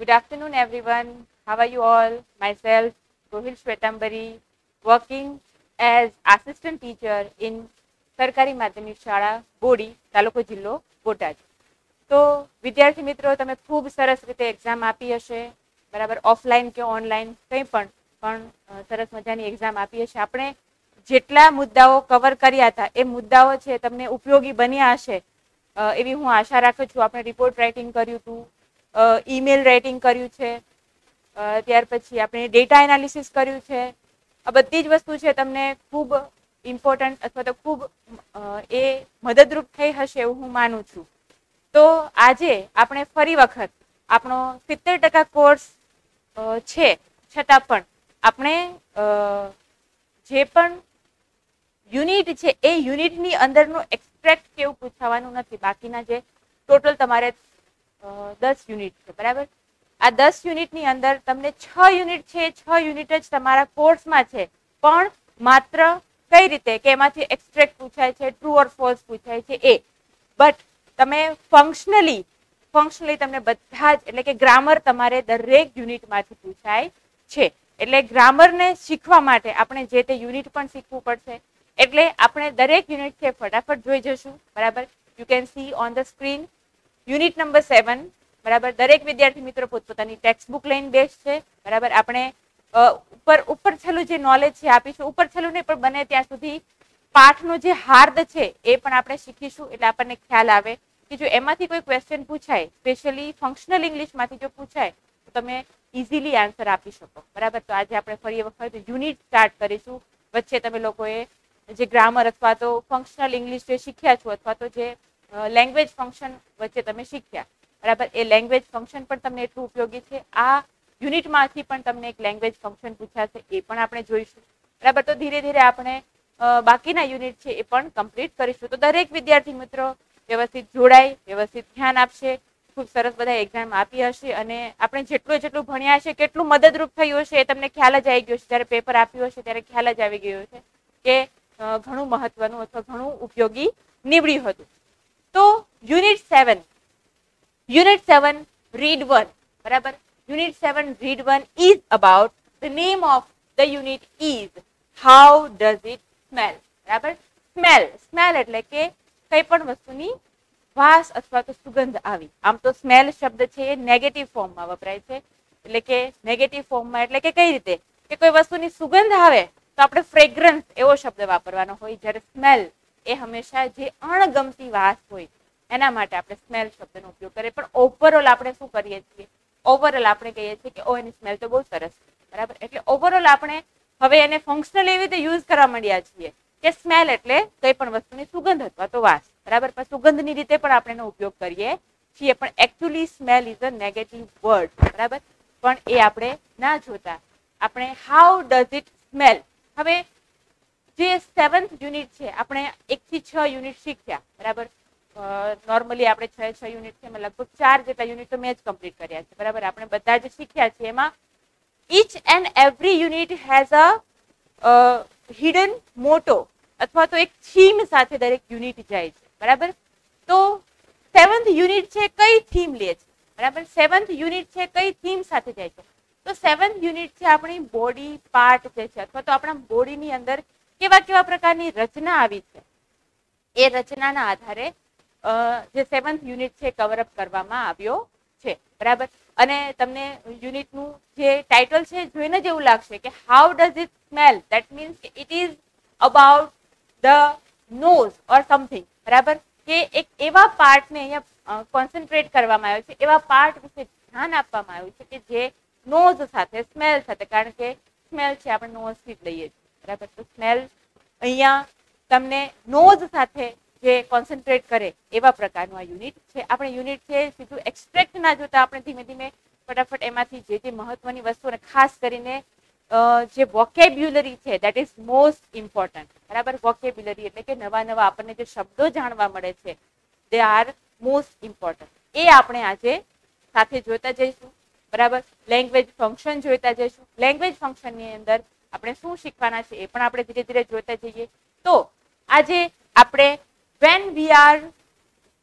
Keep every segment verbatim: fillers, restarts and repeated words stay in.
Good afternoon, everyone. How are you all? Myself, Rohil Shwetambari, working as assistant teacher in સરકારી માધ્યમિક શાળા body તાલુકો જિલ્લો બોટાદ. તો વિદ્યાર્થી મિત્રો, તમે ખૂબ સરસ રીતે એક્ઝામ આપી હશે, બરાબર, ઓફલાઈન કે ઓનલાઈન કંઈ પણ પણ સરસ મજાની એક્ઝામ આપી હશે. આપણે જેટલા મુદ્દાઓ કવર કર્યા હતા એ મુદ્દાઓ છે તમને ઉપયોગી બન્યા હશે એવી હું આશા રાખું છું. આપણે રિપોર્ટ રાઇટિંગ કર્યું હતું, ઈમેલ રાઇટિંગ કર્યું છે, ત્યાર પછી આપણે ડેટા એનાલિસિસ કર્યું છે. આ બધી જ વસ્તુ છે તમને ખૂબ ઇમ્પોર્ટન્ટ અથવા તો ખૂબ એ મદદરૂપ થઈ હશે એવું હું માનું છું. તો આજે આપણે ફરી વખત આપણો સિત્તેર ટકા કોર્સ છે છતાં પણ આપણે જે પણ યુનિટ છે એ યુનિટની અંદરનું એક્સટ્રેક્ટ કેવું પૂછાવાનું નથી. બાકીના જે ટોટલ તમારે દસ યુનિટ છે, બરાબર. આ દસ યુનિટની અંદર તમને છ યુનિટ છે, છ યુનિટ જ તમારા કોર્સમાં છે, પણ માત્ર કઈ રીતે કે એમાંથી એક્સટ્રેક્ટ પૂછાય છે, ટ્રુ ઓર ફોલ્સ પૂછાય છે એ. બટ તમે ફંક્શનલી ફંક્શનલી તમને બધા જ એટલે કે ગ્રામર તમારે દરેક યુનિટમાંથી પૂછાય છે. એટલે ગ્રામરને શીખવા માટે આપણે જે તે યુનિટ પણ શીખવું પડશે. એટલે આપણે દરેક યુનિટ છે ફટાફટ જોઈ જશું, બરાબર. You can see on the screen unit number seven, બરાબર. દરેક વિદ્યાર્થી મિત્રો પોતપોતાની ટેક્સ્ટ બુક લઈને બેસશે, બરાબર. આપણે ઉપર ઉપર છેલ્લું જે નોલેજ છે આપીશું, ઉપર છેલ્લું નહીં પણ બને ત્યાં સુધી પાઠનો જે હાર્દ છે એ પણ આપણે શીખીશું. એટલે આપણને ખ્યાલ આવે કે જો એમાંથી કોઈ ક્વેશ્ચન પૂછાય, સ્પેશિયલી ફંક્શનલ ઇંગ્લિશમાંથી જો પૂછાય તો તમે ઇઝીલી આન્સર આપી શકો, બરાબર. તો આજે આપણે ફરી વખત યુનિટ સ્ટાર્ટ કરીશું. વચ્ચે તમે લોકોએ જે ગ્રામર અથવા તો ફંક્શનલ ઇંગ્લિશ જે શીખ્યા છો અથવા તો જે લેંગ્વેજ ફંક્શન વચ્ચે તમે શીખ્યા, બરાબર, એ લેંગ્વેજ ફંક્શન પણ તમને એટલું ઉપયોગી છે. આ યુનિટમાંથી પણ તમને એક લેંગ્વેજ ફંક્શન પૂછાશે, એ પણ આપણે જોઈશું, બરાબર. તો ધીરે ધીરે આપણે બાકીના યુનિટ છે એ પણ કમ્પ્લીટ કરીશું. તો દરેક વિદ્યાર્થી મિત્રો વ્યવસ્થિત જોડાય, વ્યવસ્થિત ધ્યાન આપશે. ખૂબ સરસ બધા એક્ઝામ આપી હશે અને આપણે જેટલું જેટલું ભણ્યા હશે, કેટલું મદદરૂપ થયું હશે એ તમને ખ્યાલ જ આવી ગયો છે. જ્યારે પેપર આપ્યું હશે ત્યારે ખ્યાલ જ આવી ગયો છે કે ઘણું મહત્વનું અથવા ઘણું ઉપયોગી નીવડ્યું હતું. તો unit seven unit seven read one, બરાબર. Unit seven read one is about the name of the unit is how does it smell, બરાબર. સ્મેલ સ્મેલ એટલે કે કઈ પણ વસ્તુની વાસ અથવા તો સુગંધ આવી. આમ તો સ્મેલ શબ્દ છે એ નેગેટિવ ફોર્મમાં વપરાય છે. એટલે કે નેગેટિવ ફોર્મમાં એટલે કે કઈ રીતે કે કોઈ વસ્તુની સુગંધ આવે તો આપણે ફ્રેગ્રન્સ એવો શબ્દ વાપરવાનો હોય, જ્યારે સ્મેલ એ હંમેશા જે અણગમતી વાસ હોય એના માટે આપણે સ્મેલ શબ્દનો ઉપયોગ કરીએ. પણ ઓવરઓલ આપણે શું કરીએ છીએ, ઓવરઓલ આપણે કહીએ છીએ કે ઓ એની સ્મેલ તો બહુ સરસ છે, બરાબર. એટલે ઓવરઓલ આપણે હવે એને ફંક્શનલ એવી રીતે યુઝ કરવા માંડ્યા છીએ કે સ્મેલ એટલે કઈ પણ વસ્તુની સુગંધ અથવા તો વાસ, બરાબર. પણ સુગંધની રીતે પણ આપણે એનો ઉપયોગ કરીએ છીએ, પણ actually smell is a negative word, બરાબર. પણ એ આપણે ના જોતા આપણે હાઉ ડઝ ઇટ સ્મેલ. હવે જે સેવન્થ યુનિટ છે આપણે એક થી છ યુનિટ શીખ્યા, બરાબર. નોર્મલી આપણે છ છ યુનિટ છે, એમાં લગભગ ચાર જેટલા યુનિટ તો મેં જ કમ્પ્લીટ કર્યા છે, બરાબર. આપણે બધા જ શીખ્યા છીએ. એમાં each and every unit has a uh, hidden motto અથવા તો એક થીમ સાથે દરેક યુનિટ જાય છે, બરાબર. તો સેવન્થ યુનિટ છે કઈ થીમ લે છે, બરાબર. સેવન્થ યુનિટ છે કઈ થીમ સાથે જાય છે. તો સેવન્થ યુનિટ છે આપણી બોડી પાર્ટ જે છે અથવા તો આપણા બોડીની અંદર કેવા કેવા પ્રકારની રચના આવી છે એ રચનાના આધારે જે સેવન્થ યુનિટ છે કવરઅપ કરવામાં આવ્યો છે, બરાબર. અને તમને યુનિટનું જે ટાઇટલ છે જોઈને જ એવું લાગશે કે how does it smell, that means કે it is about the nose or something, બરાબર. કે એક એવા પાર્ટને અહીંયા કોન્સન્ટ્રેટ કરવામાં આવ્યો છે, એવા પાર્ટ વિશે ધ્યાન આપવામાં આવ્યું છે કે જે નોઝ સાથે સ્મેલ સાથે, કારણ કે સ્મેલ છે આપણે નોઝથી જ લઈએ છીએ, બરાબર. તો સ્મેલ અહીંયા તમને નોઝ સાથે જે કોન્સન્ટ્રેટ કરે એવા પ્રકારનું આ યુનિટ છે. આપણે યુનિટ છે સીધું એક્સટ્રેક્ટ ના જોતા આપણે ધીમે ધીમે ફટાફટ એમાંથી જે જે મહત્વની વસ્તુઓને ખાસ કરીને જે વોકેબ્યુલરી છે દેટ ઇઝ મોસ્ટ ઇમ્પોર્ટન્ટ, બરાબર. વોકેબ્યુલરી એટલે કે નવા નવા આપણને જે શબ્દો જાણવા મળે છે દે આર મોસ્ટ ઇમ્પોર્ટન્ટ. એ આપણે આજે સાથે જોતા જઈશું, બરાબર. લેંગ્વેજ ફંક્શન જોઈતા જઈશું. લેંગ્વેજ ફંક્શનની અંદર આપણે શું શીખવાના છે એ પણ આપણે ધીરે ધીરે જોતા જઈએ. તો આજે આપણે when we are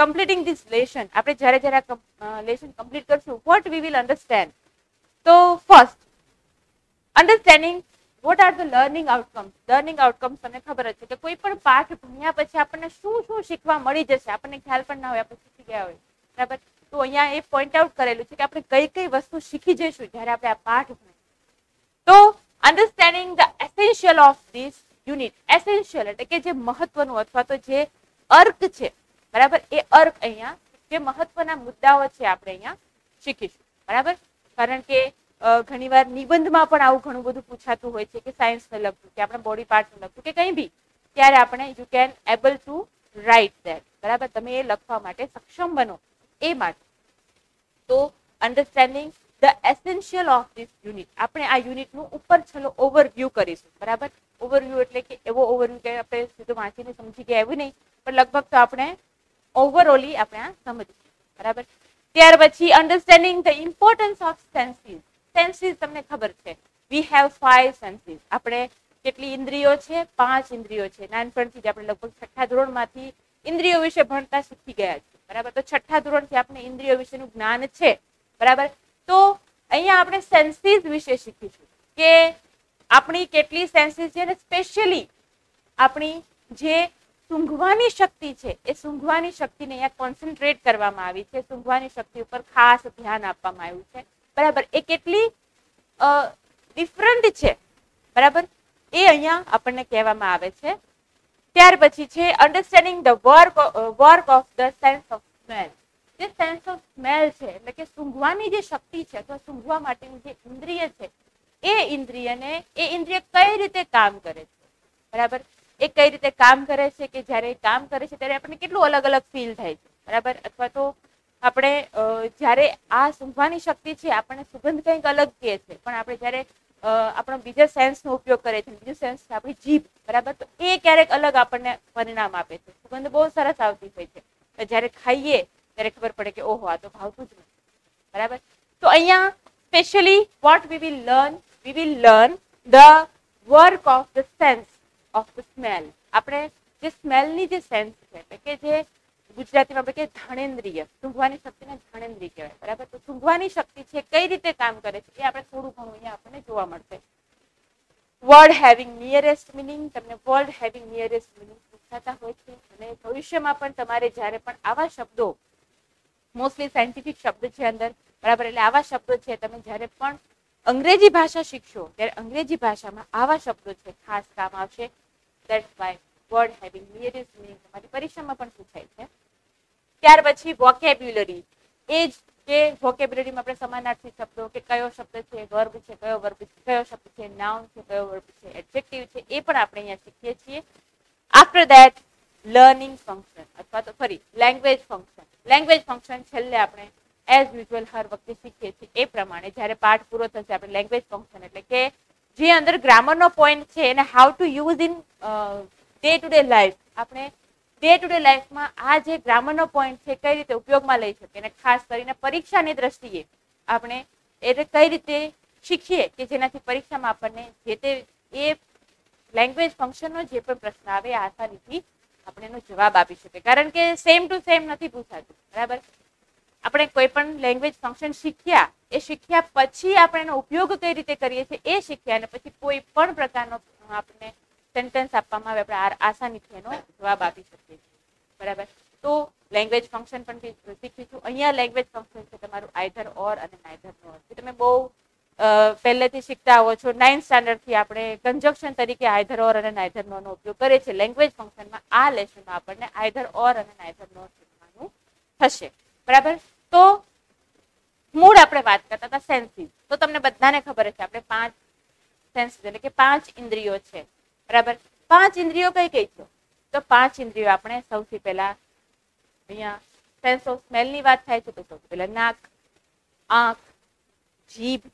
completing this lesson, આપણે જ્યારે જ્યારે આ લેસન કમ્પ્લીટ કરશું, વોટ વી વિલ અન્ડરસ્ટેન્ડ. તો first understanding what are the learning outcomes. Learning outcomes તમને ખબર જ છે કે કોઈ પણ પાઠ ભણ્યા પછી આપણને શું શું શીખવા મળી જશે, આપણને ખ્યાલ પણ ના હોય, આપણે શીખી ગયા હોય, બરાબર. તો અહીંયા એ પોઈન્ટ આઉટ કરેલું છે કે આપણે કઈ કઈ વસ્તુ શીખી જઈશું જ્યારે આપણે આ પાઠ ભણીએ. તો understanding the essential of this unit. Essential એટલે કે જે મહત્વનું અથવા તો જે અર્ક છે, બરાબર, એ અર્ક અહીંયા જે મહત્વના મુદ્દાઓ છે આપણે અહીંયા શીખીશું, બરાબર. કારણ કે ઘણીવાર નિબંધમાં પણ આવું ઘણું બધું પૂછાતું હોય છે કે સાયન્સને લગતું કે આપણા બોડી પાર્ટને લગતું કે કંઈ બી, ત્યારે આપણે you can able to write that, બરાબર. તમે એ લખવા માટે સક્ષમ બનો એ માટે. તો understanding the essential of this unit. આપણે આ યુનિટનું ઉપર છેલ્લો ઓવરવ્યૂ કરીશું, બરાબર. ઓવરવ્યૂ એટલે કે એવો ઓવરવ્યૂ કે આપણે સીધું વાંચીને સમજી ગયા એવું નહીં, પણ લગભગ તો આપણે ઓવરઓલી આપણે આ સમજીશું, બરાબર. ત્યાર પછી understanding the importance of senses. Senses તમને ખબર છે, વી હેવ ફાઈવ સેન્સીસ. આપણે કેટલી ઇન્દ્રિયો છે? પાંચ ઇન્દ્રિયો છે. નાનપણથી જ આપણે લગભગ છઠ્ઠા ધોરણમાંથી ઇન્દ્રિયો વિશે ભણતા શીખી ગયા છે, બરાબર. તો છઠ્ઠા ધોરણથી આપણે ઇન્દ્રિયો વિશેનું જ્ઞાન છે, બરાબર. તો અહીંયા આપણે સેન્સીસ વિશે શીખીશું કે આપણી કેટલી સેન્સીસ છે અને સ્પેશિયલી આપણી જે સૂંઘવાની શક્તિ છે એ સૂંઘવાની શક્તિને અહીંયા કોન્સન્ટ્રેટ કરવામાં આવી છે. સૂંઘવાની શક્તિ ઉપર ખાસ ધ્યાન આપવામાં આવ્યું છે, બરાબર. એ કેટલી ડિફરન્ટ છે, બરાબર, એ અહીંયા આપણને કહેવામાં આવે છે. ત્યાર પછી છે understanding the work work of the sense of smell. જે સેન્સ ઓફ સ્મેલ છે એટલે કે સૂંઘવાની જે શક્તિ છે અથવા સૂંઘવા માટેની જે ઇન્દ્રિય છે એ ઇન્દ્રિયને એ ઇન્દ્રિય કઈ રીતે કામ કરે છે, બરાબર. એ કઈ રીતે કામ કરે છે કે જ્યારે કામ કરે છે ત્યારે આપણને કેટલું અલગ અલગ ફીલ થાય છે, બરાબર. અથવા તો આપણે જ્યારે આ સૂંઘવાની શક્તિ છે આપણને સુગંધ કંઈક અલગ કહે છે, પણ આપણે જ્યારે આપણો બીજા સેન્સનો ઉપયોગ કરે છે, બીજું સેન્સ છે આપણી જીભ, બરાબર, તો એ ક્યારેક અલગ આપણને પરિણામ આપે છે. સુગંધ બહુ સરસ આવતી હોય છે, જ્યારે ખાઈએ ત્યારે ખબર પડે કે ઓહો આ તો ભાવતું જ નથી, બરાબર. તો અહીંયા specially what we will learn, we will learn the work of the sense of the smell. આપણે જે સ્મેલની જે સેન્સ છે એટલે કે જે ગુજરાતીમાં આપણે કે ઘાણેન્દ્રિય, સૂંઘવાની શક્તિને ઘાણેન્દ્રિય કહેવાય, બરાબર. તો સૂંઘવાની શક્તિ છે કઈ રીતે કામ કરે છે એ આપણે થોડું ઘણું અહીંયા આપણને જોવા મળશે. Word having nearest meaning. તમને વર્ડ હેવિંગ નિયરેસ્ટ મિનિંગ પૂછાતા હોય છે અને ભવિષ્યમાં પણ તમારે જ્યારે પણ આવા શબ્દો, મોસ્ટલી સાયન્ટિફિક શબ્દ છે અંદર, બરાબર, એટલે આવા શબ્દો છે તમે જ્યારે પણ અંગ્રેજી ભાષા શીખશો ત્યારે અંગ્રેજી ભાષામાં આવા શબ્દો છે ખાસ કામ આવશે. That's why word having nearest meaning તમારી પરીક્ષામાં પણ પૂછાય છે. ત્યાર પછી વોકેબ્યુલરી. એ જ કે વોકેબ્યુલરીમાં આપણે સમાનાર્થી શબ્દો કે કયો શબ્દ છે વર્બ છે, કયો વર્બ છે, કયો શબ્દ છે નાઉન છે, કયો વર્બ છે એડજેક્ટિવ છે, એ પણ આપણે અહીંયા શીખીએ છીએ. આફ્ટર ધેટ લર્નિંગ ફંક્શન અથવા તો ફરી લેંગ્વેજ ફંક્શન. લેંગ્વેજ ફંક્શન છેલ્લે આપણે એઝ યુઝ્યુઅલ હર વખતે શીખીએ છીએ એ પ્રમાણે જ્યારે પાઠ પૂરો થશે આપણે લેંગ્વેજ ફંક્શન એટલે કે જે અંદર ગ્રામરનો પોઈન્ટ છે એને how to use in day to day life. આપણે ડે ટુ ડે લાઈફમાં આ જે ગ્રામરનો પોઈન્ટ છે કઈ રીતે ઉપયોગમાં લઈ શકીએ અને ખાસ કરીને પરીક્ષાની દ્રષ્ટિએ આપણે એટલે કઈ રીતે શીખીએ કે જેનાથી પરીક્ષામાં આપણને જે તે એ લેંગ્વેજ ફંક્શનનો જે પણ પ્રશ્ન આવે આસાનીથી આપણે એનો જવાબ આપી શકીએ. કારણ કે સેમ ટુ સેમ નથી પૂછાતું, બરાબર. આપણે કોઈ પણ લેંગ્વેજ ફંક્શન શીખ્યા, એ શીખ્યા પછી આપણે એનો ઉપયોગ કઈ રીતે કરીએ છીએ એ શીખ્યા અને પછી કોઈ પણ પ્રકારનો આપણે સેન્ટેન્સ આપવામાં આવે આપણે આસાનીથી એનો જવાબ આપી શકીએ છીએ, બરાબર. તો લેંગ્વેજ ફંક્શન પણ શીખીશું. અહીંયા લેંગ્વેજ ફંક્શન છે તમારું આઈધર ઓર અને નાઈધર નોર. તમે બહુ પહેલેથી શીખતા આવો છો. નાઇન્થ સ્ટાન્ડર્ડથી આપણે કન્જક્શન તરીકે આઈધર ઓર અને નાઈધર નોર નો ઉપયોગ કરીએ છીએ લેંગ્વેજ ફંક્શનમાં. આ લેસનમાં આપણને આઈધર ઓર અને નાઈધર નોર શીખવાનું થશે, બરાબર. તો મૂળ આપણે વાત કરતા હતા સેન્સીસ. તો તમને બધાને ખબર છે આપણે પાંચ સેન્સીસ એટલે કે પાંચ ઇન્દ્રિયો છે, બરાબર. પાંચ ઇન્દ્રિયો કઈ કઈ છે? તો પાંચ ઇન્દ્રિયો આપણે સૌથી પહેલા અહીંયા સેન્સ ઓફ સ્મેલ ની વાત થાય છે તો સૌથી પહેલા નાક, આંખ, જીભ,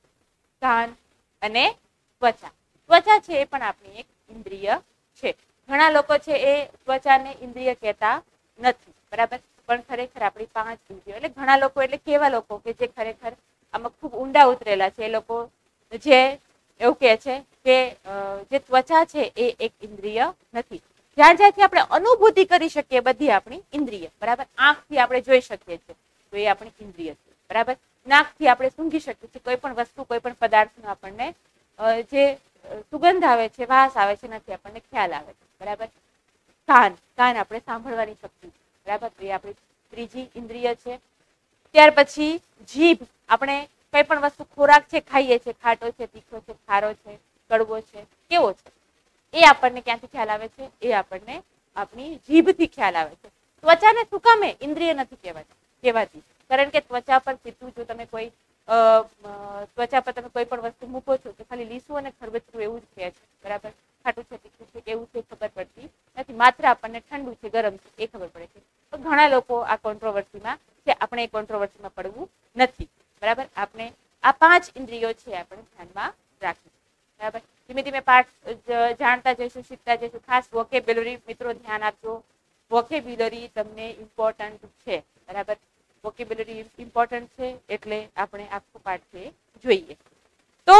કાન અને ત્વચા. ત્વચા છે એ પણ આપણી એક ઇન્દ્રિય છે. ઘણા લોકો છે એ ત્વચાને ઇન્દ્રિય કહેતા નથી, બરાબર, પણ ખરેખર આપણી પાંચ ઇન્દ્રિયો એટલે ઘણા લોકો એટલે કેવા લોકો કે જે ખરેખર આમાં ખૂબ ઊંડા ઉતરેલા છે એ લોકો જે એવું કહે છે કે જે ત્વચા છે એ એક ઇન્દ્રિય નથી. જ્યાં જ્યાંથી આપણે અનુભૂતિ કરી શકીએ બધી આપણી ઇન્દ્રિય, બરાબર. આંખથી આપણે જોઈ શકીએ છીએ તો એ આપણી ઇન્દ્રિય છે, બરાબર. નાકથી આપણે સૂંઘી શકીએ છીએ કોઈ પણ વસ્તુ, કોઈ પણ પદાર્થનો આપણને જે સુગંધ આવે છે, વાસ આવે છે, નથી આપણને ખ્યાલ આવે છે, બરાબર. કાન, કાન આપણે સાંભળવાની શક્તિ, બરાબર. તો એ આપણી ત્રીજી ઇન્દ્રિય છે. ત્યાર પછી જીભ, આપણે કઈ પણ વસ્તુ ખોરાક છે ખાઈએ છીએ, ખાટો છે, તીખો છે, ખારો છે, કડવો છે, કેવો છે, એ આપણને ક્યાંથી ખ્યાલ આવે છે? એ આપણને આપણી જીભથી ખ્યાલ આવે છે. ત્વચાને શું કામે ઇન્દ્રિય નથી કહેવાતી કહેવાતી કારણ કે ત્વચા પર સીધું જો તમે કોઈ ત્વચા પર તમે કોઈ પણ વસ્તુ મૂકો છો તો ખાલી લીસું અને ખરબચડું એવું જ કહે છે, બરાબર. ખાટું છે, તીખું છે, કેવું છે ખબર પડતી નથી. માત્ર આપણને ઠંડુ છે, ગરમ છે એ ખબર પડે છે. તો ઘણા લોકો આ કોન્ટ્રોવર્સીમાં છે, આપણે એ કોન્ટ્રોવર્સીમાં પડવું નથી, બરાબર. આપણે આ પાંચ ઇન્દ્રિયો છે આપણે ધ્યાનમાં રાખીશું, બરાબર. ધીમે ધીમે પાઠ જાણતા જઈશું, શીખતા જઈશું. ખાસ વોકેબ્યુલરી મિત્રો ધ્યાન આપજો. વોકેબ્યુલરી તમને ઇમ્પોર્ટન્ટ છે, બરાબર. વોકેબ્યુલરી ઇમ્પોર્ટન્ટ છે એટલે આપણે આખો પાઠ છે જોઈએ. તો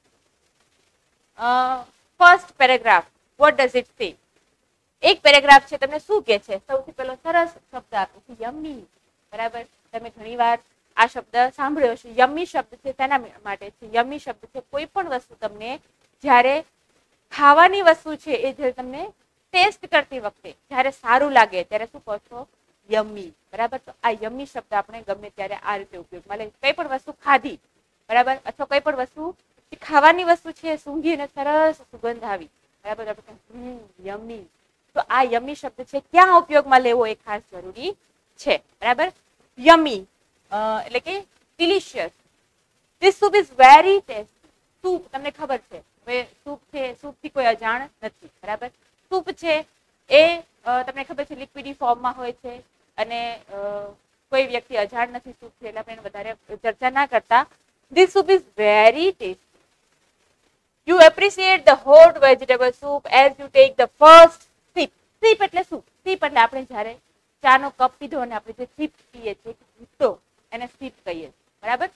first paragraph, what does it say? એક પેરેગ્રાફ છે, તમને શું કહે છે? સૌથી પહેલો સરસ શબ્દ આપે છે યમ્મી, બરાબર. તમે ઘણી વાર આ શબ્દ સાંભળ્યો છે. યમ્મી શબ્દ છે તેના માટે છે. યમ્મી શબ્દ છે કોઈ પણ વસ્તુ તમને જ્યારે ખાવાની વસ્તુ છે એ જે તમને ટેસ્ટ કરતી વખતે જ્યારે સારું લાગે ત્યારે શું કહો છો? યમ્મી, બરાબર. તો આ યમ્મી શબ્દ આપણે ગમે ત્યારે આ રીતે ઉપયોગમાં લઈએ. કઈ પણ વસ્તુ ખાધી, બરાબર, અથવા કઈ પણ વસ્તુ ખાવાની વસ્તુ છે, સૂંઘીને સરસ સુગંધ આવી, બરાબર, હમ યમ્મી. તો આ યમ્મી શબ્દ છે ક્યાં ઉપયોગમાં લેવો એ ખાસ જરૂરી છે, બરાબર. યમ્મી એટલે કે delicious. This soup is very tasty. Soup તમને ખબર છે, હવે સૂપ છે, સૂપ થી કોઈ અજાણ નથી, બરાબર. સૂપ છે એ તમને ખબર છે લિક્વિડી ફોર્મમાં હોય છે અને કોઈ વ્યક્તિ અજાણ નથી સૂપ છે એટલે આપણે વધારે ચર્ચા ના કરતા. This soup is very tasty. You appreciate the hot vegetable soup as you take the first sip. Sip એટલે શું? Sip એટલે આપણે જ્યારે ચાનો કપ પીધો અને આપણે જે સિપ પીએ છીએ તો એને સિપ કહીએ, બરાબર.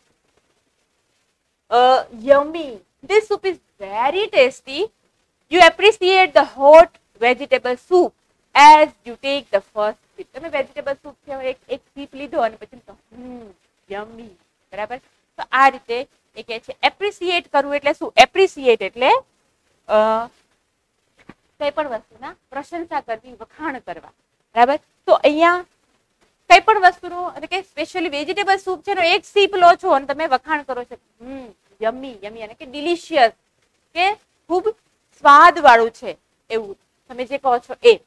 Uh, yummy. This soup is very tasty. You appreciate the hot vegetable soup as you take the first sip. તમે વેજીટેબલ સૂપ છે એક એક સિપ લીધો અને પછી હમ યમ્મી, બરાબર. તો આ રીતે એ કહે છે એપ્રિસિએટ કરવું એટલે શું? એપ્રિસિએટ એટલે કઈ પણ વસ્તુના પ્રશંસા કરવી, વખાણ કરવા, બરાબર. તો અહીંયા કઈ પણ વસ્તુનું એટલે કે સ્પેશિયલી વેજીટેબલ સૂપ છે એક સીપ લો છો અને તમે વખાણ કરો છો હમ યમ્મી, યમ્મી એટલે કે ડિલિશિયસ, કે ખૂબ સ્વાદ વાળું છે એવું તમે જે કહો છો એ.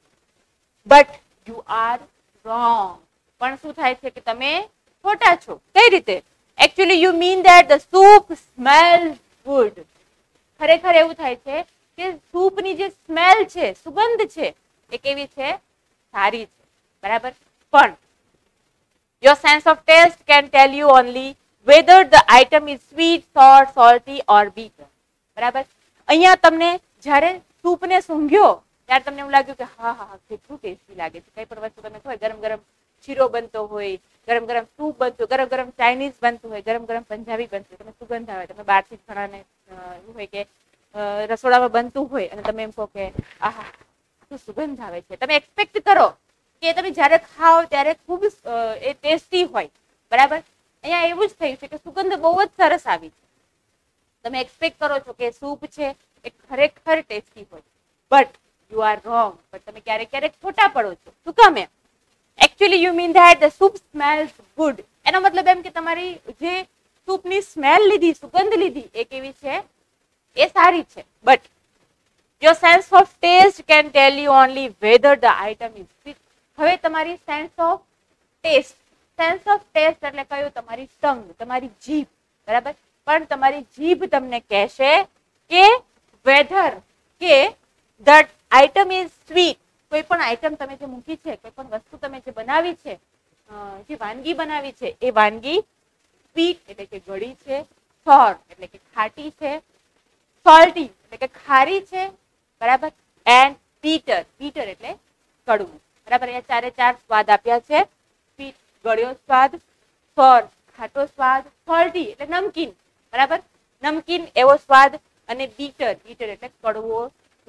But you are wrong. પણ શું થાય છે કે તમે ખોટા છો. કઈ રીતે? Actually, you mean that the soup smells good. ખરેખર એવું થાય છે કે સૂપની જે સ્મેલ છે, સુગંધ છે એ કેવી છે? સારી છે, બરાબર. પણ your sense of taste can tell you only whether the item is sweet, sour, salty or bitter. બરાબર. અહીંયા તમને જ્યારે સૂપને સૂંઘ્યો ત્યારે તમને એવું લાગ્યું કે હા હા કેટલું ટેસ્ટી લાગે છે. કઈ પણ વસ્તુ તમે ખબર ગરમ ગરમ શીરો બનતો હોય, ગરમ ગરમ સૂપ બનતું, ગરમ ગરમ ચાઇનીઝ બનતું હોય, ગરમ ગરમ પંજાબી બનતું, તમે સુગંધ આવે, તમે બહારથી ઘણાને એવું હોય કે રસોડામાં બનતું હોય અને તમે એમ કહો કે આહા શું સુગંધ આવે છે. તમે એક્સપેક્ટ કરો કે તમે જ્યારે ખાઓ ત્યારે ખૂબ એ ટેસ્ટી હોય, બરાબર. અહીંયા એવું જ થયું છે કે સુગંધ બહુ જ સરસ આવી છે. તમે એક્સપેક્ટ કરો છો કે સૂપ છે એ ખરેખર ટેસ્ટી હોય, બટ યુ આર રોંગ. પણ તમે ક્યારેક ક્યારેક ખોટા પડો છો. શું કામ? એમ Actually, you mean that the soup smells good. એનો મતલબ એમ કે તમારી જે સૂપની સ્મેલ લીધી, સુગંધ લીધી એ કેવી છે? એ સારી છે. But your sense of taste can tell you only whether the item is sweet. હવે તમારી sense of taste, sense of taste એટલે કયું? તમારી ટંગ, તમારી જીભ, બરાબર. પણ તમારી જીભ તમને કહેશે કે વેધર કે that item is sweet. કોઈ પણ આઈટમ તમે જે મૂકી છે, કોઈ પણ વસ્તુ તમે જે બનાવી છે, જે વાનગી બનાવી છે એ વાનગી સ્વીટ એટલે કે ગળી છે, સોર એટલે કે ખાટી છે, સોલ્ટી એટલે કે ખારી છે, બરાબર. એન્ડ બીટર, બીટર એટલે કડવું, બરાબર. અહીંયા ચારે ચાર સ્વાદ આપ્યા છે. સ્વીટ ગળ્યો સ્વાદ, સોર ખાટો સ્વાદ, સોલ્ટી એટલે નમકીન, બરાબર, નમકીન એવો સ્વાદ, અને બીટર, બીટર એટલે કડવો સ્વાદ,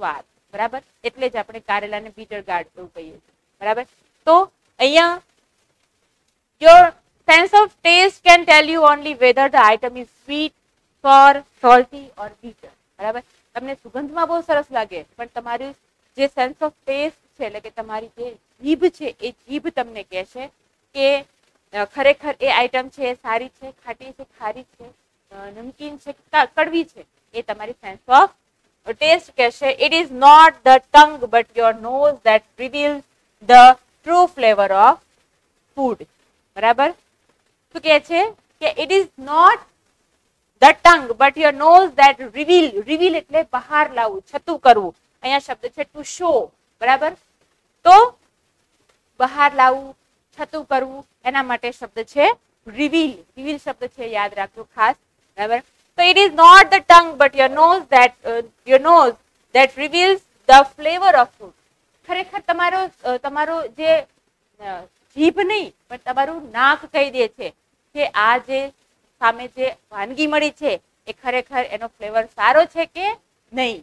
બરાબર, એટલે જ આપણે કારેલાને bitter gourd એવું કહીએ છીએ. બરાબર, તો અહીંયા your sense of taste can tell you only whether the item is sweet, sour, salty or bitter. બરાબર, તમને સુગંધમાં બહુ સરસ લાગે પણ તમારી જે સેન્સ ઓફ ટેસ્ટ છે એટલે કે તમારી જે જીભ છે એ જીભ તમને કહેશે કે ખરેખર એ આઈટમ છે સારી છે, ખાટી છે, ખારી છે, નમકીન છે, કડવી છે, એ તમારી સેન્સ ઓફ ટેસ્ટ કહેશે. It is not the tongue but your nose that reveals the true flavour of food. બરાબર, શું કહે છે કે it is not the tongue but your nose that reveal. Reveal એટલે બહાર લાવવું, છતું કરવું. અહીંયા શબ્દ છે ટુ શો. બરાબર, તો બહાર લાવવું, છતું કરવું, એના માટે શબ્દ છે રિવીલ. રિવીલ શબ્દ છે, યાદ રાખજો ખાસ. બરાબર, તો it is not the tongue but your nose that your nose that reveals the flavour of food. ખરેખર તમારો તમારો જે જીભ નહીં પણ તમારું નાક કહી દે છે કે આ જે સામે જે વાનગી મળી છે એ ખરેખર એનો ફ્લેવર સારો છે કે નહીં.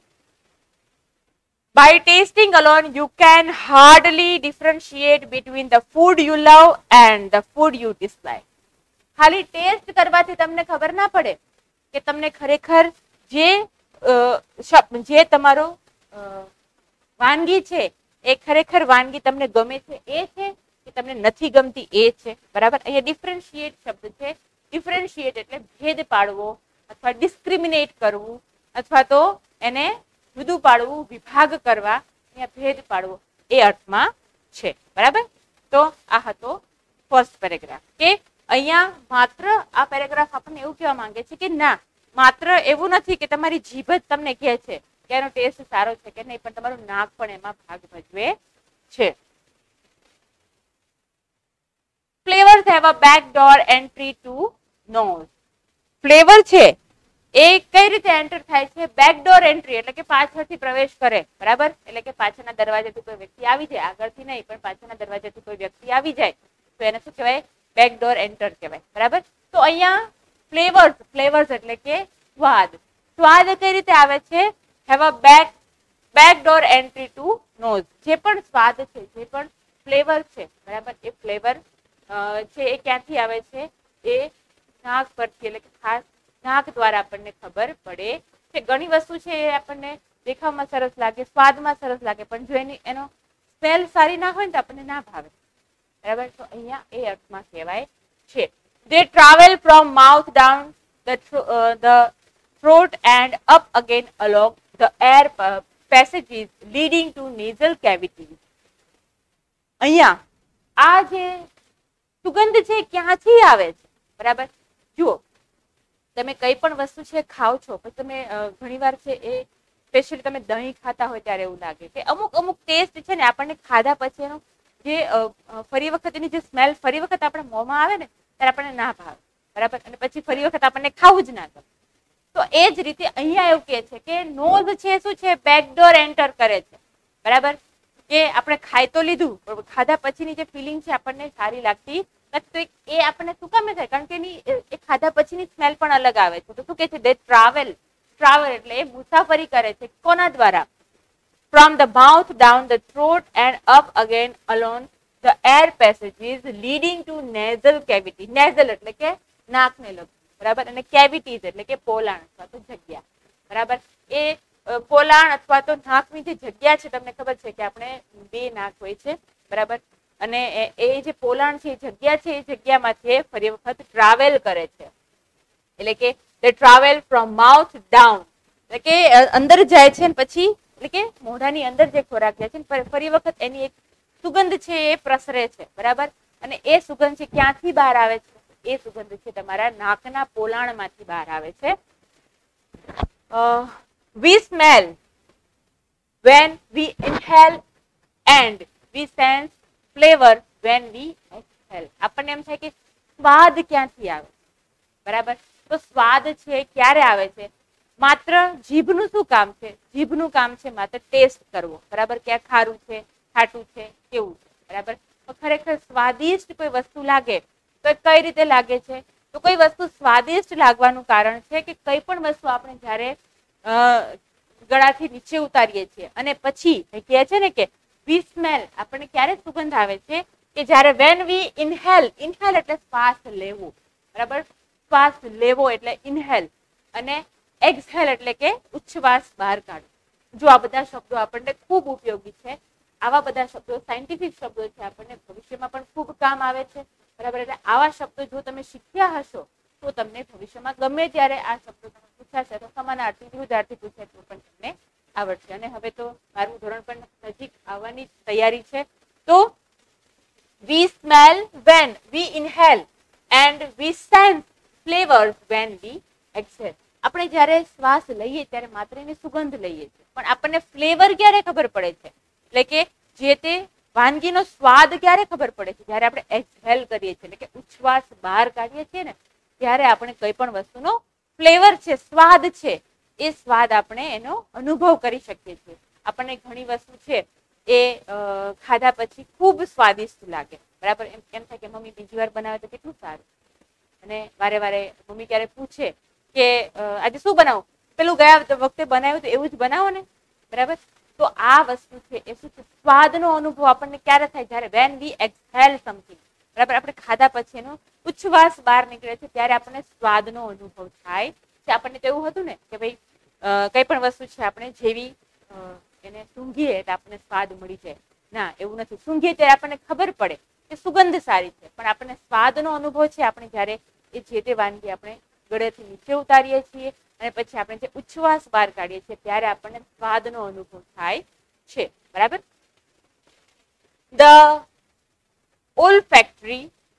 By tasting alone, you can hardly differentiate between the food you love and the food you dislike. ખાલી ટેસ્ટ કરવાથી તમને ખબર ના પડે કે તમને ખરેખર જે જે તમારો વાનગી છે એ ખરેખર વાનગી તમને ગમે છે એ છે કે તમને નથી ગમતી એ છે. બરાબર, અહીંયા ડિફરન્શિએટ શબ્દ છે. ડિફરન્શિએટ એટલે ભેદ પાડવો અથવા ડિસ્ક્રિમિનેટ કરવું અથવા તો એને જુદું પાડવું, વિભાગ કરવા, અહીંયા ભેદ પાડવો એ અર્થમાં છે. બરાબર, તો આ હતો ફર્સ્ટ પેરેગ્રાફ. કે અહીંયા માત્ર આ પેરેગ્રાફ આપણને એવું કહેવા માંગે છે કે ના, માત્ર એવું નથી કે તમારી જીભ જ તમને કહે છે કે એનો ટેસ્ટ સારો છે કે નહીં, પણ તમારું નાક પણ એમાં ભાગ ભજવે છે. Flavors have a back door entry to nose. Flavour છે એ કઈ રીતે એન્ટર થાય છે? બેકડોર એન્ટ્રી એટલે કે પાછળથી પ્રવેશ કરે. બરાબર, એટલે કે પાછળના દરવાજાથી કોઈ વ્યક્તિ આવી જાય, આગળથી નહીં પણ પાછળના દરવાજાથી કોઈ વ્યક્તિ આવી જાય તો એને શું કહેવાય? બેકડોર એન્ટર કહેવાય. બરાબર, તો અહીંયા ફ્લેવર્સ, ફ્લેવર્સ એટલે કે સ્વાદ. સ્વાદ કઈ રીતે આવે છે? Have a back backdoor entry to nose. જે પણ સ્વાદ છે, જે પણ ફ્લેવર છે, બરાબર, એ ફ્લેવર છે એ ક્યાંથી આવે છે? એ નાક પરથી, એટલે કે ખાસ નાક દ્વારા આપણને ખબર પડે છે. ઘણી વસ્તુ છે એ આપણને દેખાવમાં સરસ લાગે, સ્વાદમાં સરસ લાગે, પણ જો એની એનો સ્મેલ સારી ના હોય ને તો આપણને ના ભાવે. બરાબર, તો અહીંયા એ અર્થમાં કહેવાય છે. They travel from mouth down the the throat and up again along the air passages leading to nasal cavities. અહીંયા આ જે સુગંધ છે ક્યાંથી આવે છે? બરાબર, જુઓ તમે કઈ પણ વસ્તુ છે ખાઓ છો પણ તમે ઘણી વાર છે એ સ્પેશિયલી તમે દહીં ખાતા હોય ત્યારે એવું લાગે કે અમુક અમુક ટેસ્ટ છે ને આપણને ખાધા પછી એનો જે ફરી વખત એની જે સ્મેલ ફરી વખત આપણે મોંમાં આવે ને ત્યારે આપણને ના ભાવે. બરાબર, અને પછી ફરી વખત આપણને ખાવું જ ના ગમે. તો એ જ રીતે અહીંયા એવું કહે છે કે નોઝ છે શું છે? બેકડોર એન્ટર કરે છે. બરાબર, કે આપણે ખાઈ તો લીધું, ખાધા પછીની જે ફિલિંગ છે આપણને સારી લાગતી નથી. એ આપણને શું કામ થાય? કારણ કે એની એ ખાધા પછીની સ્મેલ પણ અલગ આવે છે. તો શું કહે છે? દે ટ્રાવેલ. ટ્રાવેલ એટલે એ મુસાફરી કરે છે. કોના દ્વારા? From the mouth down the throat and up again along the air passages leading to nasal cavity. Nasal એટલે કે નાકને લગતું. બરાબર, અને કેવિટીઝ એટલે કે પોલાણ અથવા તો જગ્યા. બરાબર, એ પોલાણ અથવા તો નાકની જે જગ્યા છે તમને ખબર છે કે આપણે બે નાક હોય છે. બરાબર, અને એ જે પોલાણ છે એ જગ્યા છે એ જગ્યામાંથી ફરી વખત ટ્રાવેલ કરે છે. એટલે કે they travel from mouth down, એટલે કે અંદર જાય છે ને પછી એટલે કે મોઢાની અંદર જે ખોરાક જાય છે ફરી વખત એની એક સુગંધ છે એ પ્રસરે છે. બરાબર, અને એ સુગંધ છે ક્યાંથી બહાર આવે છે? એ સુગંધ છે તમારા નાકના પોલાણમાંથી બહાર આવે છે. we smell when we inhale and we sense flavor when we exhale. આપણને એમ થાય કે સ્વાદ ક્યાંથી આવે? બરાબર, તો સ્વાદ છે ક્યારે આવે છે? માત્ર જીભનું શું કામ છે? જીભનું કામ છે માત્ર ટેસ્ટ કરવો. બરાબર, કે આ ખારું છે, ખાટું છે, કેવું છે. બરાબર, તો ખરેખર સ્વાદિષ્ટ કોઈ વસ્તુ લાગે તો એ કઈ રીતે લાગે છે? તો કોઈ વસ્તુ સ્વાદિષ્ટ લાગવાનું કારણ છે કે કઈ પણ વસ્તુ આપણે જ્યારે ગળાથી નીચે ઉતારીએ છીએ અને પછી કહે છે ને કે વી સ્મેલ, આપણને ક્યારે સુગંધ આવે છે કે જ્યારે વેન વી ઇનહેલ, ઇનહેલ એટલે શ્વાસ લેવો, બરાબર, શ્વાસ લેવો એટલે ઇનહેલ, અને એક્સહેલ એટલે કે ઉચ્છ્વાસ બહાર કાઢવો. જો આ બધા શબ્દો આપણને ખૂબ ઉપયોગી છે. આવા બધા શબ્દો સાયન્ટિફિક શબ્દો છે, આપણને ભવિષ્યમાં પણ ખૂબ કામ આવે છે, બરાબર. એટલે આવા શબ્દો જો તમે શીખ્યા હશો તો તમને ભવિષ્યમાં ગમે ત્યારે આ શબ્દો તમે પૂછાશે તો સમાનાર્થી વિરુદ્ધાર્થી પૂછાય તો પણ તમને આવડશે. અને હવે તો મારું ધોરણ પણ નજીક આવવાની તૈયારી છે. તો we smell when we inhale and we sense flavors when we exhale. આપણે જ્યારે શ્વાસ લઈએ ત્યારે માત્ર એની સુગંધ લઈએ છીએ, પણ આપણને ફ્લેવર ક્યારે ખબર પડે છે, એટલે કે જે તે વાનગીનો સ્વાદ ક્યારે ખબર પડે છે, જ્યારે આપણે એક્સહેલ કરીએ છીએ, એટલે કે ઉચ્છ્વાસ બહાર કાઢીએ છીએ ને ત્યારે આપણે કઈ પણ વસ્તુનો ફ્લેવર છે, સ્વાદ છે, એ સ્વાદ આપણે એનો અનુભવ કરી શકીએ છીએ. આપણને ઘણી વસ્તુ છે એ ખાધા પછી ખૂબ સ્વાદિષ્ટ લાગે, બરાબર. એમ એમ થાય કે મમ્મી બીજી વાર બનાવે તો કેટલું સારું. અને વારે વારે મમ્મી ક્યારે પૂછે કે આજે શું બનાવું, પેલું ગયા વખતે બનાવ્યું તો એવું જ બનાવો ને, બરાબર. તો આ વસ્તુ છે એ શું છે, સ્વાદનો અનુભવ આપણને ક્યારે થાય, જ્યારે વેન વી એક્સહેલ સમથિંગ, બરાબર. આપણે ખાધા પછી એનો ઉચ્છ્વાસ બહાર નીકળે છે ત્યારે આપણને સ્વાદનો અનુભવ થાય છે. આપણને તો એવું હતું ને કે ભાઈ કઈ પણ વસ્તુ છે આપણે જેવી એને સૂંઘીએ એટલે આપણને સ્વાદ મળી જાય. ના, એવું નથી. સૂંઘીએ ત્યારે આપણને ખબર પડે કે સુગંધ સારી છે, પણ આપણને સ્વાદનો અનુભવ છે આપણે જ્યારે એ જે તે વાનગી આપણે ગળેથી નીચે ઉતારીએ છીએ અને પછી આપણે જે ઉચ્છ્વાસ બહાર કાઢીએ છીએ ત્યારે આપણને સ્વાદનો અનુભવ થાય છે, બરાબર. ધ ઓલ્ફેક્ટરી,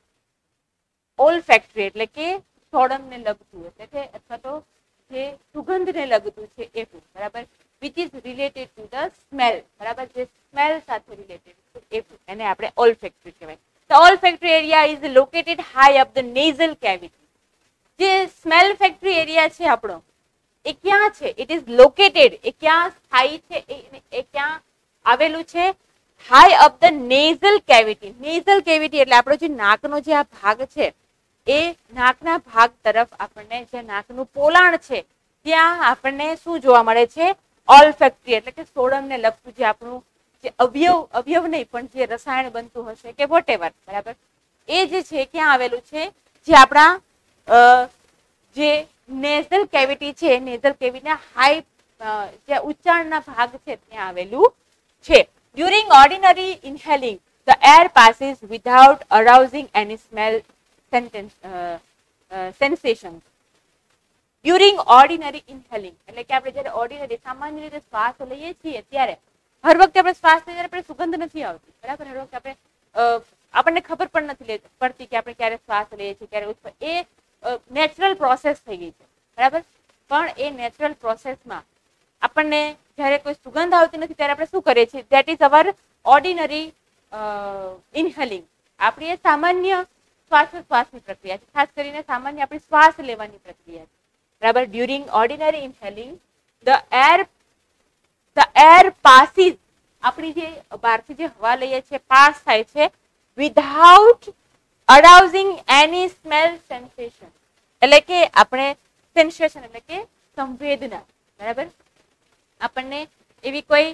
ઓલ્ફેક્ટરી એટલે કે સોડમને લગતું, એટલે કે અથવા તો જે સુગંધને લગતું છે એવું, બરાબર. which is related to the smell, બરાબર. જે સ્મેલ સાથે રિલેટેડ છે એવું એને આપણે ઓલ્ફેક્ટરી કહેવાય. The olfactory area is located high up the nasal cavity. જે સ્મેલ ફેક્ટરી એરિયા છે આપણો એ ક્યાં છે? ઇટ ઇઝ લોકેટેડ, એ ક્યાં સ્થાયી છે, એ ક્યાં આવેલું છે? High up the nasal cavity. Nasal cavity એટલે આપણો જે નાકનો જે આ ભાગ છે એ નાકના ભાગ તરફ આપણને જે નાકનું પોલાણ છે ત્યાં આપણને શું જોવા મળે છે? ઓલ્ફેક્ટરી એટલે કે સોડમને લગતું જે આપણું જે અવયવ, અવયવ નહીં પણ જે રસાયણ બનતું હશે કે વોટેવર, બરાબર, એ જે છે ક્યાં આવેલું છે? જે આપણા જે નેઝલ કેવિટી છે, નેઝલ કેવિટીના હાઈ જે ઉચ્ચારણના ભાગ છે ત્યાં આવેલું છે. During ordinary inhaling the air passes without arousing any smell sentence, uh, uh, sensations. During ordinary inhaling એટલે કે આપણે જ્યારે ઓર્ડિનરી સામાન્ય રીતે શ્વાસ લઈએ છીએ ત્યારે હર વખતે આપણે શ્વાસ લઈએ ત્યારે આપણે સુગંધ નથી આવતી, બરાબર. હર વખતે આપણે આપણને ખબર પણ નથી પડતી કે આપણે ક્યારે શ્વાસ લઈએ છીએ, ક્યારે એ નેચરલ પ્રોસેસ થઈ ગઈ છે, બરાબર. પણ એ નેચરલ પ્રોસેસમાં આપણને જ્યારે કોઈ સુગંધ આવતી નથી ત્યારે આપણે શું કરીએ છીએ? That is our ordinary inhaling. આપણી એ સામાન્ય શ્વાસોશ્વાસની પ્રક્રિયા છે, ખાસ કરીને સામાન્ય આપણી શ્વાસ લેવાની પ્રક્રિયા છે, બરાબર. During ordinary inhaling the air the air passes, આપણી જે બહારથી જે હવા લઈએ છીએ પાસ થાય છે without arousing any smell sensation, એટલે કે આપણે સેન્સેશન એટલે કે સંવેદના, બરાબર. આપણને એવી કોઈ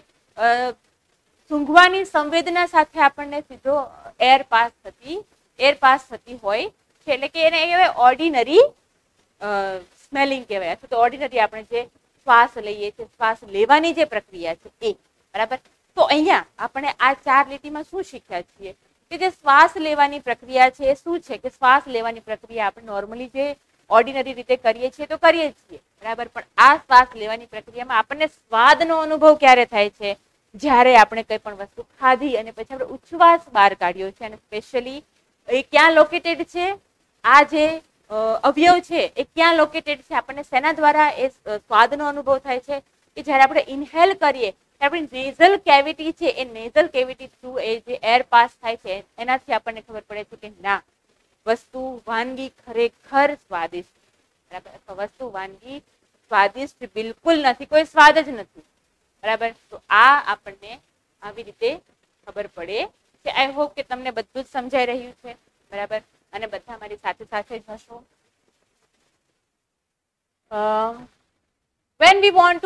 સૂંઘવાની સંવેદના સાથે આપણને સીધો એર પાસ થતી એર પાસ થતી હોય છે, એટલે કે એને કહેવાય ઓર્ડિનરી સ્મેલિંગ કહેવાય, અથવા તો ઓર્ડિનરી આપણે જે શ્વાસ લઈએ છીએ, શ્વાસ લેવાની જે પ્રક્રિયા છે એ, બરાબર. તો અહીંયા આપણે આ ચાર લીટીમાં શું શીખ્યા છીએ કે જે શ્વાસ લેવાની પ્રક્રિયા છે એ શું છે? કે શ્વાસ લેવાની પ્રક્રિયા આપણે નોર્મલી જે ઓર્ડિનરી રીતે કરીએ છીએ તો કરીએ છીએ, બરાબર. પણ આ શ્વાસ લેવાની પ્રક્રિયામાં આપણને સ્વાદનો અનુભવ ક્યારે થાય છે? જ્યારે આપણે કઈ પણ વસ્તુ ખાધી અને પછી આપણે ઉચ્છ્વાસ બહાર કાઢ્યો છે. અને સ્પેશિયલી એ ક્યાં લોકેટેડ છે? આ જે અવયવ છે એ ક્યાં લોકેટેડ છે? આપણને શેના દ્વારા એ સ્વાદનો અનુભવ થાય છે? કે જ્યારે આપણે ઇન્હેલ કરીએ આપણી નેઝલ કેવિટી છે એ નેઝલ કેવિટી થ્રુ એ જે એર પાસ થાય છે એનાથી આપણને ખબર પડે છે કે ના, વસ્તુ વાનગી ખરેખર સ્વાદિષ્ટ, બરાબર. અથવા વસ્તુ વાનગી સ્વાદિષ્ટ બિલકુલ નથી, કોઈ સ્વાદ જ નથી, બરાબર. તો આ આપણને આવી રીતે ખબર પડે છે. આઈ હોપ કે તમને બધું જ સમજાઈ રહ્યું છે, બરાબર. અને બધા મારી સાથે સાથે જ હશો. When we want to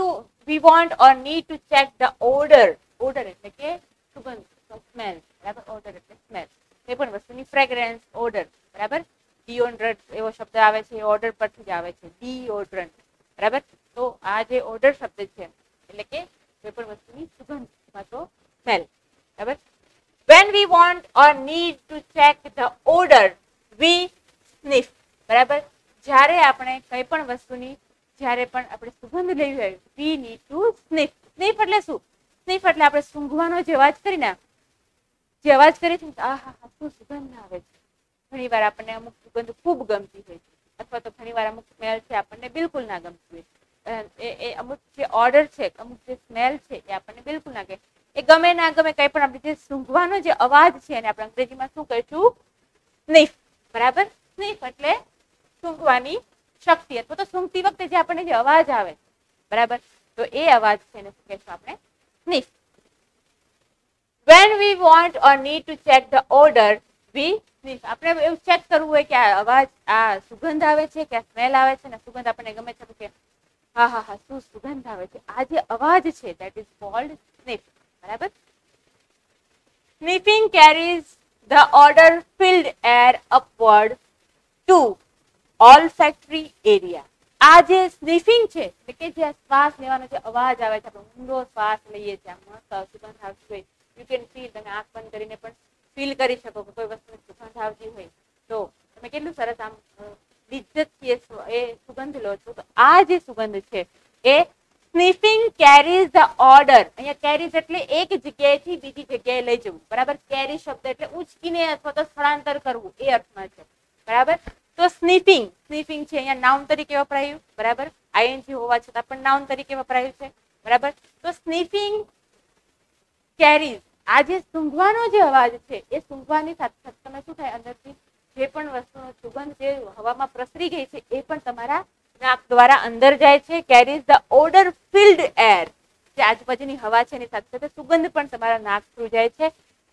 we want or need to check the odor. Odor એટલે કે સુગંધ, સ્મેલ, બરાબર. ઓડર એટલે સ્મેલ. કોઈ પણ વસ્તુની ફ્રેગ્રન્સ, ઓડર, બરાબર. ડિઓડરન્ટ એવો શબ્દ આવે છે, ઓર્ડર પરથી જ આવે છે, ડિઓડરન્ટ, બરાબર. તો આ જે ઓર્ડર શબ્દ છે એટલે કે કોઈ પણ વસ્તુની સુગંધ અથવા તો સ્મેલ, બરાબર. when we want or need to check the odor we sniff, બરાબર. જ્યારે આપણે કઈ પણ વસ્તુની જ્યારે પણ આપણે સુગંધ લેવી હોય we need to sniff. sniff એટલે શું? sniff એટલે આપણે સૂંઘવાનો જે અવાજ કરીને જે અવાજ કરીએ છીએ આહા શું સુગંધ આવે છે. ઘણી વાર આપણને અમુક સુગંધ ખૂબ ગમતી હોય છે અથવા તો ઘણી વાર અમુક સ્મેલ છે આપણને બિલકુલ ના ગમતી હોય. એ અમુક જે ઓર્ડર છે, અમુક જે સ્મેલ છે એ આપણને બિલકુલ ના ગમે. એ ગમે ના ગમે કઈ પણ આપણે જે સૂંઘવાનો જે અવાજ છે એને આપણે અંગ્રેજીમાં શું કહીશું? સ્નિફ, બરાબર. સ્નિફ એટલે સૂંઘવાની શક્તિ અથવા તો સૂંઘતી વખતે જે આપણને જે અવાજ આવે, બરાબર, તો એ અવાજ છે એને શું કહીશું આપણે? Sniff. when we want or need to check the odor we sniff. આપણે એવું ચેક કરવું હોય કે આ અવાજ આ સુગંધ આવે છે કે આ સ્મેલ આવે છે ને સુગંધ આપણને ગમે છે કે હા હા હા શું સુગંધ આવે છે, આ જે અવાજ છે that is called sniff, બરાબર. sniffing carries the odor filled air upward to olfactory area. આ જે સ્નિફિંગ છે એટલે કે જે શ્વાસ લેવાનો જે અવાજ આવે છે, આપણે ઊંડો શ્વાસ લઈએ છીએ, મસ્ત સુગંધ આવતી હોય, યુ કેન ફીલ, તમે આંખ બંધ કરીને પણ ફીલ કરી શકો કે કોઈ વસ્તુની સુગંધ આવતી હોય તો તમે કેટલું સરસ આમ લિજ્જતથી એ સુગંધ લો છો. તો આ જે સુગંધ છે એ સ્નિફિંગ કેરીઝ ધ ઓર્ડર. અહીંયા કેરીઝ એટલે એક જગ્યાએથી બીજી જગ્યાએ લઈ જવું, બરાબર. કેરી શબ્દ એટલે ઉચકીને અથવા તો સ્થળાંતર કરવું એ અર્થમાં છે, બરાબર. તો સ્નિફિંગ, સ્નિફિંગ છે અહીંયા નાઉન તરીકે વપરાયું, બરાબર. આઈએનજી હોવા છતાં પણ નાઉન તરીકે વપરાયું છે, બરાબર. તો સ્નિફિંગ કેરીઝ, આ જે સૂંઘવાનો જે અવાજ છે એ સૂંઘવાની સાથે સાથે તમે શું થાય અંદરથી જે પણ વસ્તુનો સુગંધ જે હવામાં પ્રસરી ગઈ છે એ પણ તમારા નાક દ્વારા અંદર જાય છે. Carries the odour filled air, જે આજુબાજુની હવા છે એની સાથે સાથે સુગંધ પણ તમારા નાક થ્રુ જાય છે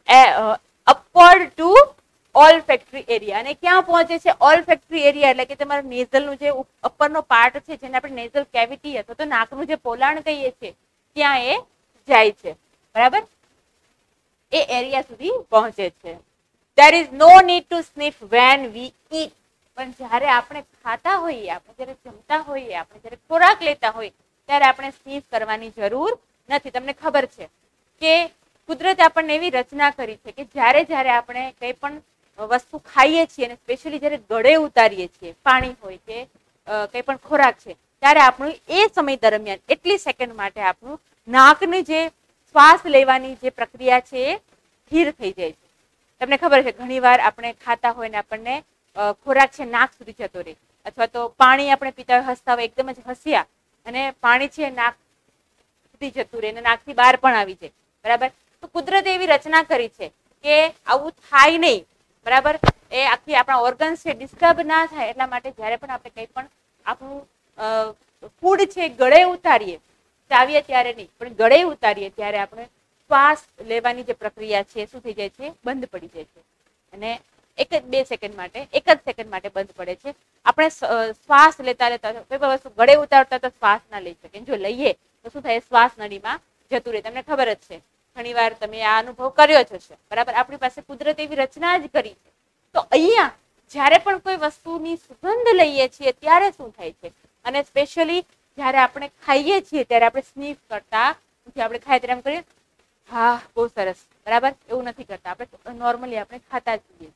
અપવર્ડ ટુ ઓલ્ફેક્ટરી એરિયા. અને ક્યાં પહોંચે છે? ઓલ્ફેક્ટરી એરિયા એટલે કે તમારા નેઝલનું જે ઉપરનો પાર્ટ છે જેને આપણે નેઝલ કેવિટી અથવા તો નાકનું જે પોલાણ કહીએ છીએ ત્યાં એ જાય છે, બરાબર. એ એરિયા સુધી પહોંચે છે. there is no need to sniff when we eat. પણ જ્યારે આપણે ખાતા હોઈએ, આપણે જ્યારે જમતા હોઈએ, આપણે જ્યારે ખોરાક લેતા હોઈએ ત્યારે આપણે સ્નિફ કરવાની જરૂર નથી. તમને ખબર છે કે કુદરતે આપણને એવી રચના કરી છે કે જ્યારે જ્યારે આપણે કંઈ પણ વસ્તુ ખાઈએ છીએ અને સ્પેશિયલી જ્યારે ગળે ઉતારીએ છીએ, પાણી હોય કે કંઈ પણ ખોરાક છે, ત્યારે આપણું એ સમય દરમિયાન એટલી સેકન્ડ માટે આપણું નાકની જે શ્વાસ લેવાની જે પ્રક્રિયા છે એ સ્થિર થઈ જાય છે. તમને ખબર છે ઘણી વાર આપણે ખાતા હોય ને આપણને ખોરાક છે નાક સુધી જતો રહે, અથવા તો પાણી આપણે પીતા હોય હસતા હોય એકદમ જ હસ્યા અને પાણી છે નાક સુધી જતું રહે અને નાકથી બહાર પણ આવી જાય, બરાબર. તો કુદરતે એવી રચના કરી છે કે આવું થાય નહીં, બરાબર. એ આખી આપણા ઓર્ગન્સ છે ડિસ્ટર્બ ના થાય એટલા માટે જ્યારે પણ આપણે કંઈ પણ આપણું ફૂડ છે ગળે ઉતારીએ, ચાવીએ ત્યારે નહીં પણ ગળે ઉતારીએ ત્યારે આપણે શ્વાસ લેવાની જે પ્રક્રિયા છે શું થઈ જાય છે? બંધ પડી જાય છે. અને એક જ બે સેકન્ડ માટે એક જ સેકન્ડ માટે બંધ પડે છે. આપણે શ્વાસ લેતા લેતા કોઈ પણ વસ્તુ ગળે ઉતારતા તો શ્વાસ ના લઈ શકીએ, જો લઈએ તો શું થાય? શ્વાસ નળીમાં જતું રહે. તમને ખબર જ છે, ઘણી વાર તમે આ અનુભવ કર્યો જ હશે, બરાબર. આપણી પાસે કુદરત એવી રચના જ કરી છે. તો અહીંયા જ્યારે પણ કોઈ વસ્તુની સુગંધ લઈએ છીએ ત્યારે શું થાય છે? અને સ્પેશિયલી જ્યારે આપણે ખાઈએ છીએ ત્યારે આપણે સ્નિફ કરતા નથી. આપણે ખાઈએ ત્યારે એમ કરીએ હા બહુ સરસ, બરાબર, એવું નથી કરતા. આપણે નોર્મલી આપણે ખાતા જ છીએ.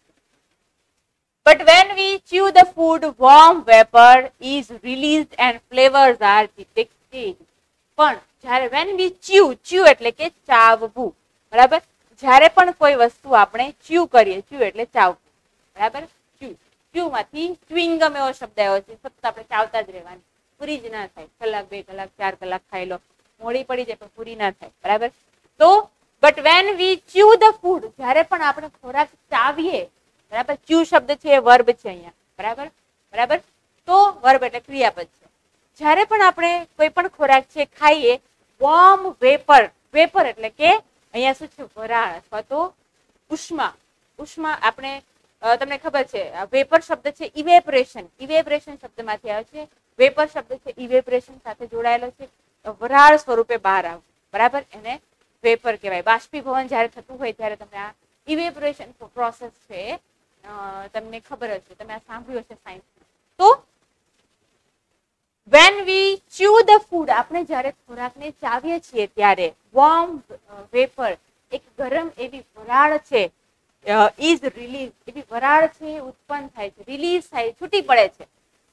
But when we chew the food, warm vapor is released and flavors are detected. પણ જ્યારે when we chew, chew એટલે કે ચાવવું, બરાબર. જ્યારે પણ કોઈ વસ્તુ આપણે chew કરીએ, chew એટલે ચાવવું, બરાબર. chew, chew માંથી chewing gum એવો શબ્દ આવ્યો છે. સતત આપણે ચાવતા જ રહેવાનું, પૂરી જ ના થાય. કલાક બે કલાક ચાર કલાક ખાઈ લો, મોડી પડી જાય પણ પૂરી ના થાય, બરાબર. તો but when we chew the food, જ્યારે પણ આપણે ખોરાક ચાવીએ, બરાબર. chew શબ્દ છે એ વર્બ છે અહીંયા, બરાબર, બરાબર. તો વર્બ એટલે ક્રિયાપદ છે. જ્યારે પણ આપણે કોઈ પણ ખોરાક છે ખાઈએ, વોર્મ વેપર, વેપર એટલે કે અહીંયા શું છે? વરાળ અથવા તો ઉષ્મા. ઉષ્મા આપણે તમને ખબર છે વેપર શબ્દ છે ઇવેપરેશન, ઇવેપરેશન શબ્દમાંથી આવે છે. વેપર શબ્દ છે ઇવેપરેશન સાથે જોડાયેલો છે. વરાળ સ્વરૂપે બહાર આવવું, બરાબર, એને વેપર કહેવાય. બાષ્પીભવન જ્યારે થતું હોય ત્યારે તમે આ ઇવેપોરેશન પ્રોસેસ છે તમને ખબર હશે, તમે આ સાંભળ્યું હશે સાયન્સમાં. તો when we chew the food, આપણે જ્યારે ખોરાકને ચાવીએ છીએ ત્યારે warm vapor, એક ગરમ એવી વરાળ છે, ઇઝ રિલીઝ, એવી વરાળ છે ઉત્પન્ન થાય છે, રિલીઝ થાય, છૂટી પડે છે.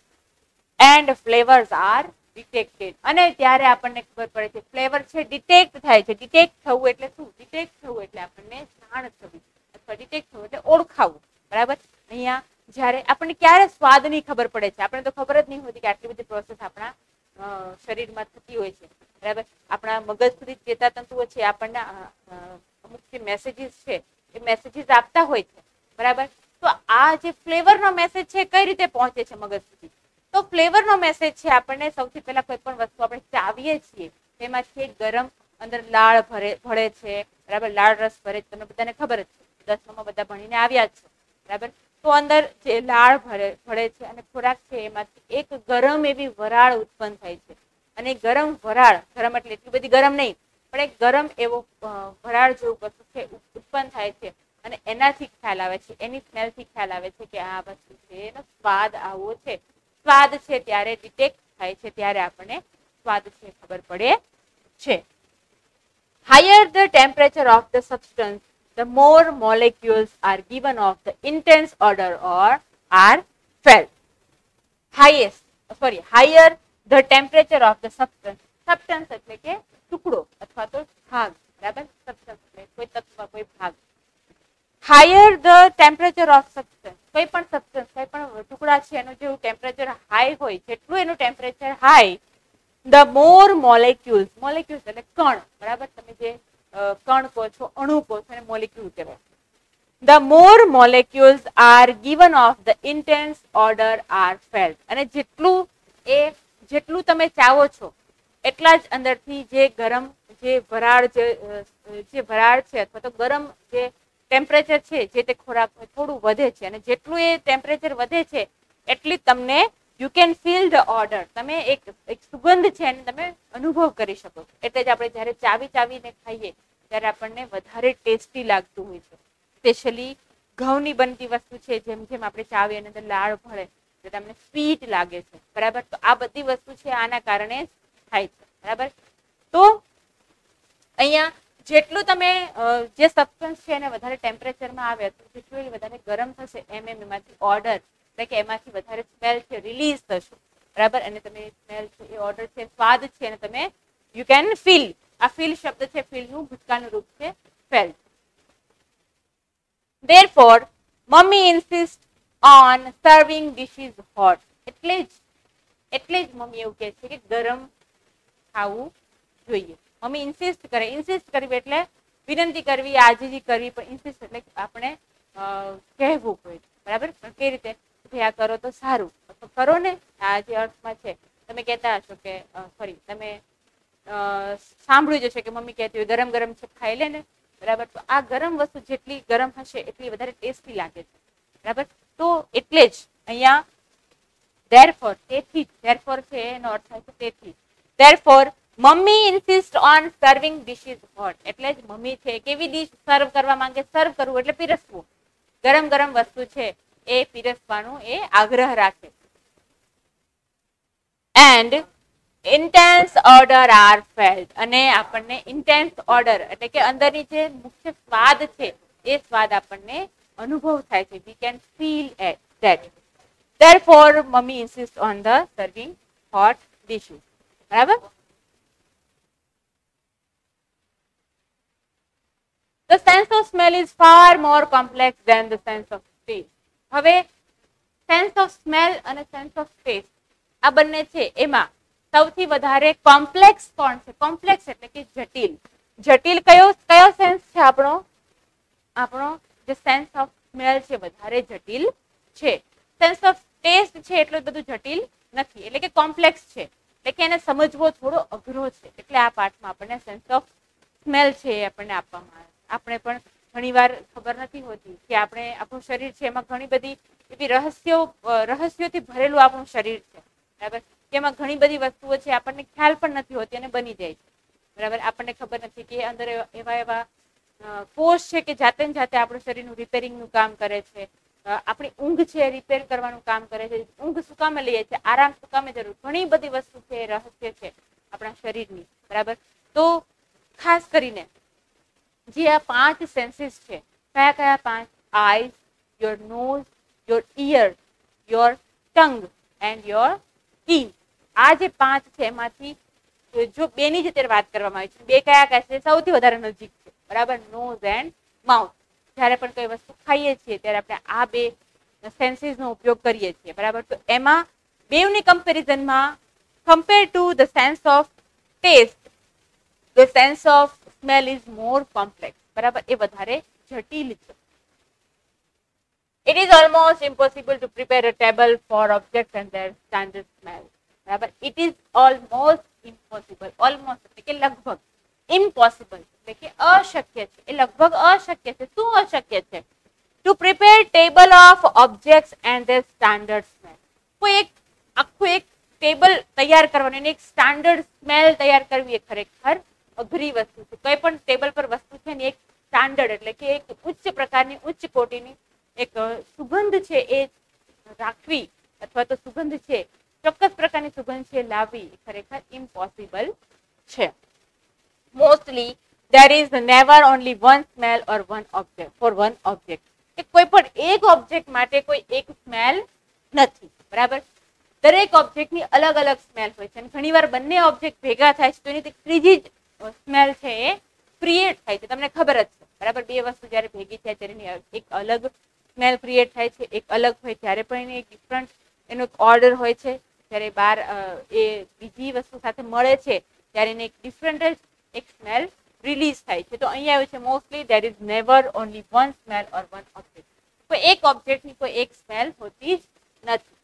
એન્ડ ફ્લેવર્સ આર ડિટેક્ટેડ, અને ત્યારે આપણને ખબર પડે છે ફ્લેવર છે ડિટેક્ટ થાય છે. ડિટેક્ટ થવું એટલે શું? ડિટેક્ટ થવું એટલે આપણને જાણ થવી અથવા ડિટેક્ટ થવું એટલે ઓળખાવું, બરાબર. અહીંયા જ્યારે આપણને ક્યારે સ્વાદની ખબર પડે છે? આપણે તો ખબર જ નહીં હોતી કે આટલી બધી પ્રોસેસ આપણા શરીરમાં થતી હોય છે, બરાબર. આપણા મગજ સુધી ચેતાતંતુઓ છે, આપણને અમુક જે મેસેજીસ છે એ મેસેજીસ આપતા હોય છે, બરાબર. તો આ જે ફ્લેવરનો મેસેજ છે કઈ રીતે પહોંચે છે મગજ સુધી? તો ફ્લેવરનો મેસેજ છે આપણને સૌથી પહેલા કોઈ પણ વસ્તુ આપણે ચાવીએ છીએ તેમાંથી ગરમ અંદર લાળ ભરે ભળે છે, બરાબર. લાળ રસ ભરે છે, તમને બધાને ખબર જ છે, દસમામાં બધા ભણીને આવ્યા જ છે, બરાબર. તો અંદર જે લાળ ભરે ભળે છે અને ખોરાક છે એમાંથી એક ગરમ એવી વરાળ ઉત્પન્ન થાય છે. અને ગરમ વરાળ, ગરમ એટલે એટલી બધી ગરમ નહીં, પણ એક ગરમ એવો વરાળ જેવું વસ્તુ છે ઉત્પન્ન થાય છે. અને એનાથી ખ્યાલ આવે છે, એની સ્મેલથી ખ્યાલ આવે છે કે આ વસ્તુ છે એનો સ્વાદ આવો છે. સ્વાદ છે ત્યારે ડિટેક્ટ થાય છે, ત્યારે આપણને સ્વાદ છે ખબર પડે છે. Higher the temperature of the substance, the more molecules are given of the intense odor or are felt. Highest, sorry, higher the temperature of the substance. Substance એટલે કે ટુકડો અથવા તો ભાગ, બરાબર. Substance એટલે કોઈ તત્વ, કોઈ ભાગ. Higher the temperature of substance, કોઈ પણ સબસ્ટન્સ, કોઈ પણ ટુકડા છે એનું જેવું ટેમ્પરેચર હાઈ હોય, જેટલું એનું temperature high, the more molecules, molecules એટલે કણ, બરાબર. તમે જે કણ કહો છો, અણુ કહો છો, એને મોલેક્યુલ કહેવાય. The more molecules are given of the intense odor are felt. અને જેટલું એ જેટલું તમે ચાવો છો એટલા જ અંદરથી જે ગરમ જે વરાળ જે વરાળ છે અથવા તો ગરમ જે ટેમ્પરેચર છે જે તે ખોરાક થોડું વધે છે. અને જેટલું એ ટેમ્પરેચર વધે છે એટલી તમને you can feel the odour, તમે એક એક સુગંધ છે એને તમે અનુભવ કરી શકો છો. એટલે જ આપણે જ્યારે ચાવી ચાવીને ખાઈએ ત્યારે આપણને વધારે ટેસ્ટી લાગતું હોય છે. સ્પેશિયલી ઘઉંની બનતી વસ્તુ છે, જેમ જેમ આપણે ચાવીએ એની અંદર લાળ ભળે તો તમને સ્વીટ લાગે છે, બરાબર. તો આ બધી વસ્તુ છે આના કારણે જ થાય છે, બરાબર. તો અહીંયા જેટલું તમે જે સબસ્ટન્સ છે એને વધારે ટેમ્પરેચરમાં આવે તો જેટલું એ વધારે ગરમ થશે એમ એમ એમાંથી ઓર્ડર એટલે કે એમાંથી વધારે સ્મેલ છે રિલીઝ થશે, બરાબર. અને તમે સ્મેલ છે એ ઓર્ડર છે સ્વાદ છે અને તમે યુ કેન ફીલ, આ ફીલ શબ્દ છે ફીલનું ભૂતકાળનું રૂપ છે felt. Therefore, mummy insists on serving dishes hot. એટલે જ એટલે જ મમ્મી એવું કહે છે કે ગરમ ખાવું જોઈએ. મમ્મી ઇન્સિસ્ટ કરે, ઇન્સિસ્ટ કરવી એટલે વિનંતી કરવી, આજીજી કરવી, પણ ઇન્સિસ્ટ એટલે આપણે કહેવું હોય, બરાબર. પણ કઈ રીતે ભાઈ આ કરો તો સારું, તો કરો ને, આ જે અર્થમાં છે. તમે કહેતા હશો કે સોરી તમે સાંભળ્યું જશે કે મમ્મી કહેતી હોય ગરમ ગરમ છે ખાઈ લે ને, બરાબર. તો આ ગરમ વસ્તુ જેટલી ગરમ હશે એટલી વધારે ટેસ્ટી લાગે છે, બરાબર. તો એટલે જ અહીંયા therefore, તેથી, therefore છે એનો અર્થ થાય છે તેથી. Therefore, mummy insist on serving dishes hot. એટલે જ મમ્મી છે કેવી ડીશ સર્વ કરવા માંગે, સર્વ કરવું એટલે પીરસવું, ગરમ ગરમ વસ્તુ છે એ પીરસવાનું એ આગ્રહ રાખે. And intense odor are felt. અને આપણને intense odor એટલે કે અંદરની જે મુખ્ય સ્વાદ છે એ સ્વાદ આપણને અનુભવ થાય છે. we can feel it, that. Therefore, mummy insists on the serving hot dishes. બરાબર. The sense of smell is far more complex than the sense of taste. હવે sense of smell અને sense of taste આ બંને છે એમાં સૌથી વધારે complex કોણ છે? કોમ્પ્લેક્સ એટલે કે જટિલ. જટિલ કયો કયો સેન્સ છે આપણો? આપણો જે સેન્સ ઓફ સ્મેલ છે વધારે જટિલ છે. સેન્સ ઓફ ટેસ્ટ છે એટલું બધું જટિલ નથી, એટલે કે કોમ્પ્લેક્સ છે, એટલે કે એને સમજવો થોડો અઘરો છે. એટલે આ પાઠમાં આપણને સેન્સ ઓફ સ્મેલ છે એ આપણને આપવામાં આવે. આપણે પણ ઘણી વાર ખબર નથી હોતી કે આપણે આપણું શરીર છે એમાં ઘણી બધી એવી રહસ્યો રહસ્યોથી ભરેલું આપણું શરીર છે, બરાબર. કે એમાં ઘણી બધી વસ્તુઓ છે આપણને ખ્યાલ પણ નથી હોતી અને બની જાય છે, બરાબર. આપણને ખબર નથી કે અંદર એવા એવા કોષ છે કે જાતે ને જાતે આપણું શરીરનું રિપેરિંગનું કામ કરે છે. આપણી ઊંઘ છે રિપેર કરવાનું કામ કરે છે. ઊંઘ શું કામે લઈએ છીએ, આરામ શું કામે જરૂર, ઘણી બધી વસ્તુ છે, રહસ્ય છે આપણા શરીરની, બરાબર. તો ખાસ કરીને જે આ પાંચ સેન્સીસ છે, કયા કયા પાંચ? Eyes, your nose, your ear, your tongue and your skin. આ જે પાંચ છે એમાંથી જો બે ની જ અત્યારે વાત કરવામાં આવી છે, બે કયા કયા છે? સૌથી વધારે નજીક છે, બરાબર, નોઝ એન્ડ માઉથ. જ્યારે પણ કોઈ વસ્તુ ખાઈએ છીએ ત્યારે આપણે આ બે સેન્સીસ નો ઉપયોગ કરીએ છીએ, બરાબર. તો એમાં બેવની કમ્પેરિઝનમાં compare to the sense of taste, the sense of smell is more complex, બરાબર, એ વધારે જટિલ છે. It is almost impossible to prepare a table for objects and their standard smell, બરાબર. It is almost impossible, almost એટલે કે લગભગ, impossible એટલે કે અશક્ય છે, એ લગભગ અશક્ય છે. શું અશક્ય છે? To prepare table of objects and their standard smell. કોઈ એક આખું એક ટેબલ તૈયાર કરવાનું, એક સ્ટાન્ડર્ડ સ્મેલ તૈયાર કરવી એ ખરેખર અઘરી વસ્તુ છે. કોઈ પણ ટેબલ પર વસ્તુ છે ને એક સ્ટાન્ડર્ડ એટલે કે એક ઉચ્ચ પ્રકારની, ઉચ્ચ કોટીની એક સુગંધ છે એ રાખવી, અથવા તો સુગંધ છે, ચોક્કસ પ્રકારની સુગંધ છે લાવવી, ખરેખર ઇમ્પોસિબલ છે. Mostly there is never only one smell or one object for one object. કે કોઈ પણ એક ઓબ્જેક્ટ માટે કોઈ એક સ્મેલ નથી, બરાબર. દરેક ઓબ્જેક્ટની અલગ અલગ સ્મેલ હોય છે અને ઘણીવાર બંને ઓબ્જેક્ટ ભેગા થાય છે તો એની ત્રીજી જ સ્મેલ છે એ ક્રિએટ થાય છે. તમને ખબર જ છે, બરાબર. બે વસ્તુ જ્યારે ભેગી થાય ત્યારે એક અલગ સ્મેલ ક્રિએટ થાય છે, એક અલગ હોય ત્યારે પણ એને એક ડિફરન્ટ એનો એક ઓર્ડર હોય છે. જ્યારે બહાર એ બીજી વસ્તુ સાથે મળે છે ત્યારે એને એક ડિફરન્ટ જ એક સ્મેલ રિલીઝ થાય છે. તો અહીંયા આવ્યું છે mostly there is never only one smell or one object. કોઈ એક ઓબ્જેક્ટની કોઈ એક સ્મેલ હોતી જ નથી.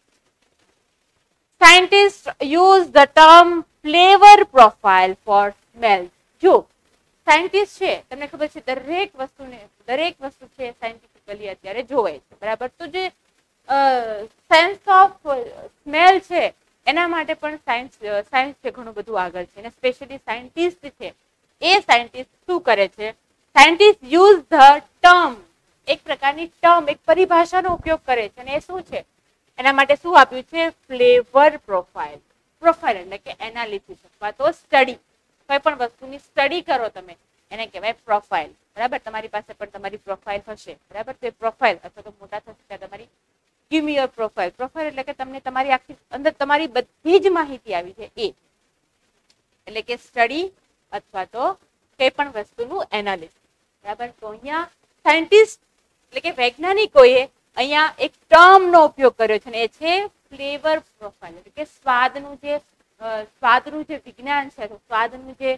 Scientists use the term flavor profile for smell. જો સાયન્ટિસ્ટ છે, તમને ખબર છે દરેક વસ્તુને, દરેક વસ્તુ છે સાયન્ટિફિકલી અત્યારે જોવાય છે, બરાબર. તો જે સેન્સ ઓફ સ્મેલ છે એના માટે પણ સાયન્સ સાયન્સ છે ઘણું બધું આગળ છે અને સ્પેશિયલી સાયન્ટિસ્ટ છે એ સાયન્ટિસ્ટ શું કરે છે? સાયન્ટિસ્ટ યુઝ ધ ટર્મ, એક પ્રકારની ટર્મ, એક પરિભાષાનો ઉપયોગ કરે છે અને એ શું છે? એના માટે શું આપ્યું છે? Flavour profile. પ્રોફાઇલ એટલે કે એનાલિસિસ અથવા તો સ્ટડી. કોઈ પણ વસ્તુની સ્ટડી કરો તમે એને કહેવાય પ્રોફાઇલ, બરાબર. તમારી પાસે પણ તમારી પ્રોફાઇલ હશે, બરાબર. તો એ પ્રોફાઇલ અથવા તો મોટા થશે ત્યાં તમારી give me your profile. Profile એટલે કે તમને તમારી આખી અંદર તમારી બધી જ માહિતી આવી છે એ, એટલે કે સ્ટડી અથવા તો કોઈ પણ વસ્તુનું એનાલિસિસ, બરાબર. તો અહીંયા સાયન્ટિસ્ટ એટલે કે વૈજ્ઞાનિકોએ અહીંયા એક ટર્મનો ઉપયોગ કર્યો છે અને એ છે ફ્લેવર પ્રોફાઇલ, એટલે કે સ્વાદનું જે સ્વાદનું જે વિજ્ઞાન છે, સ્વાદનું જે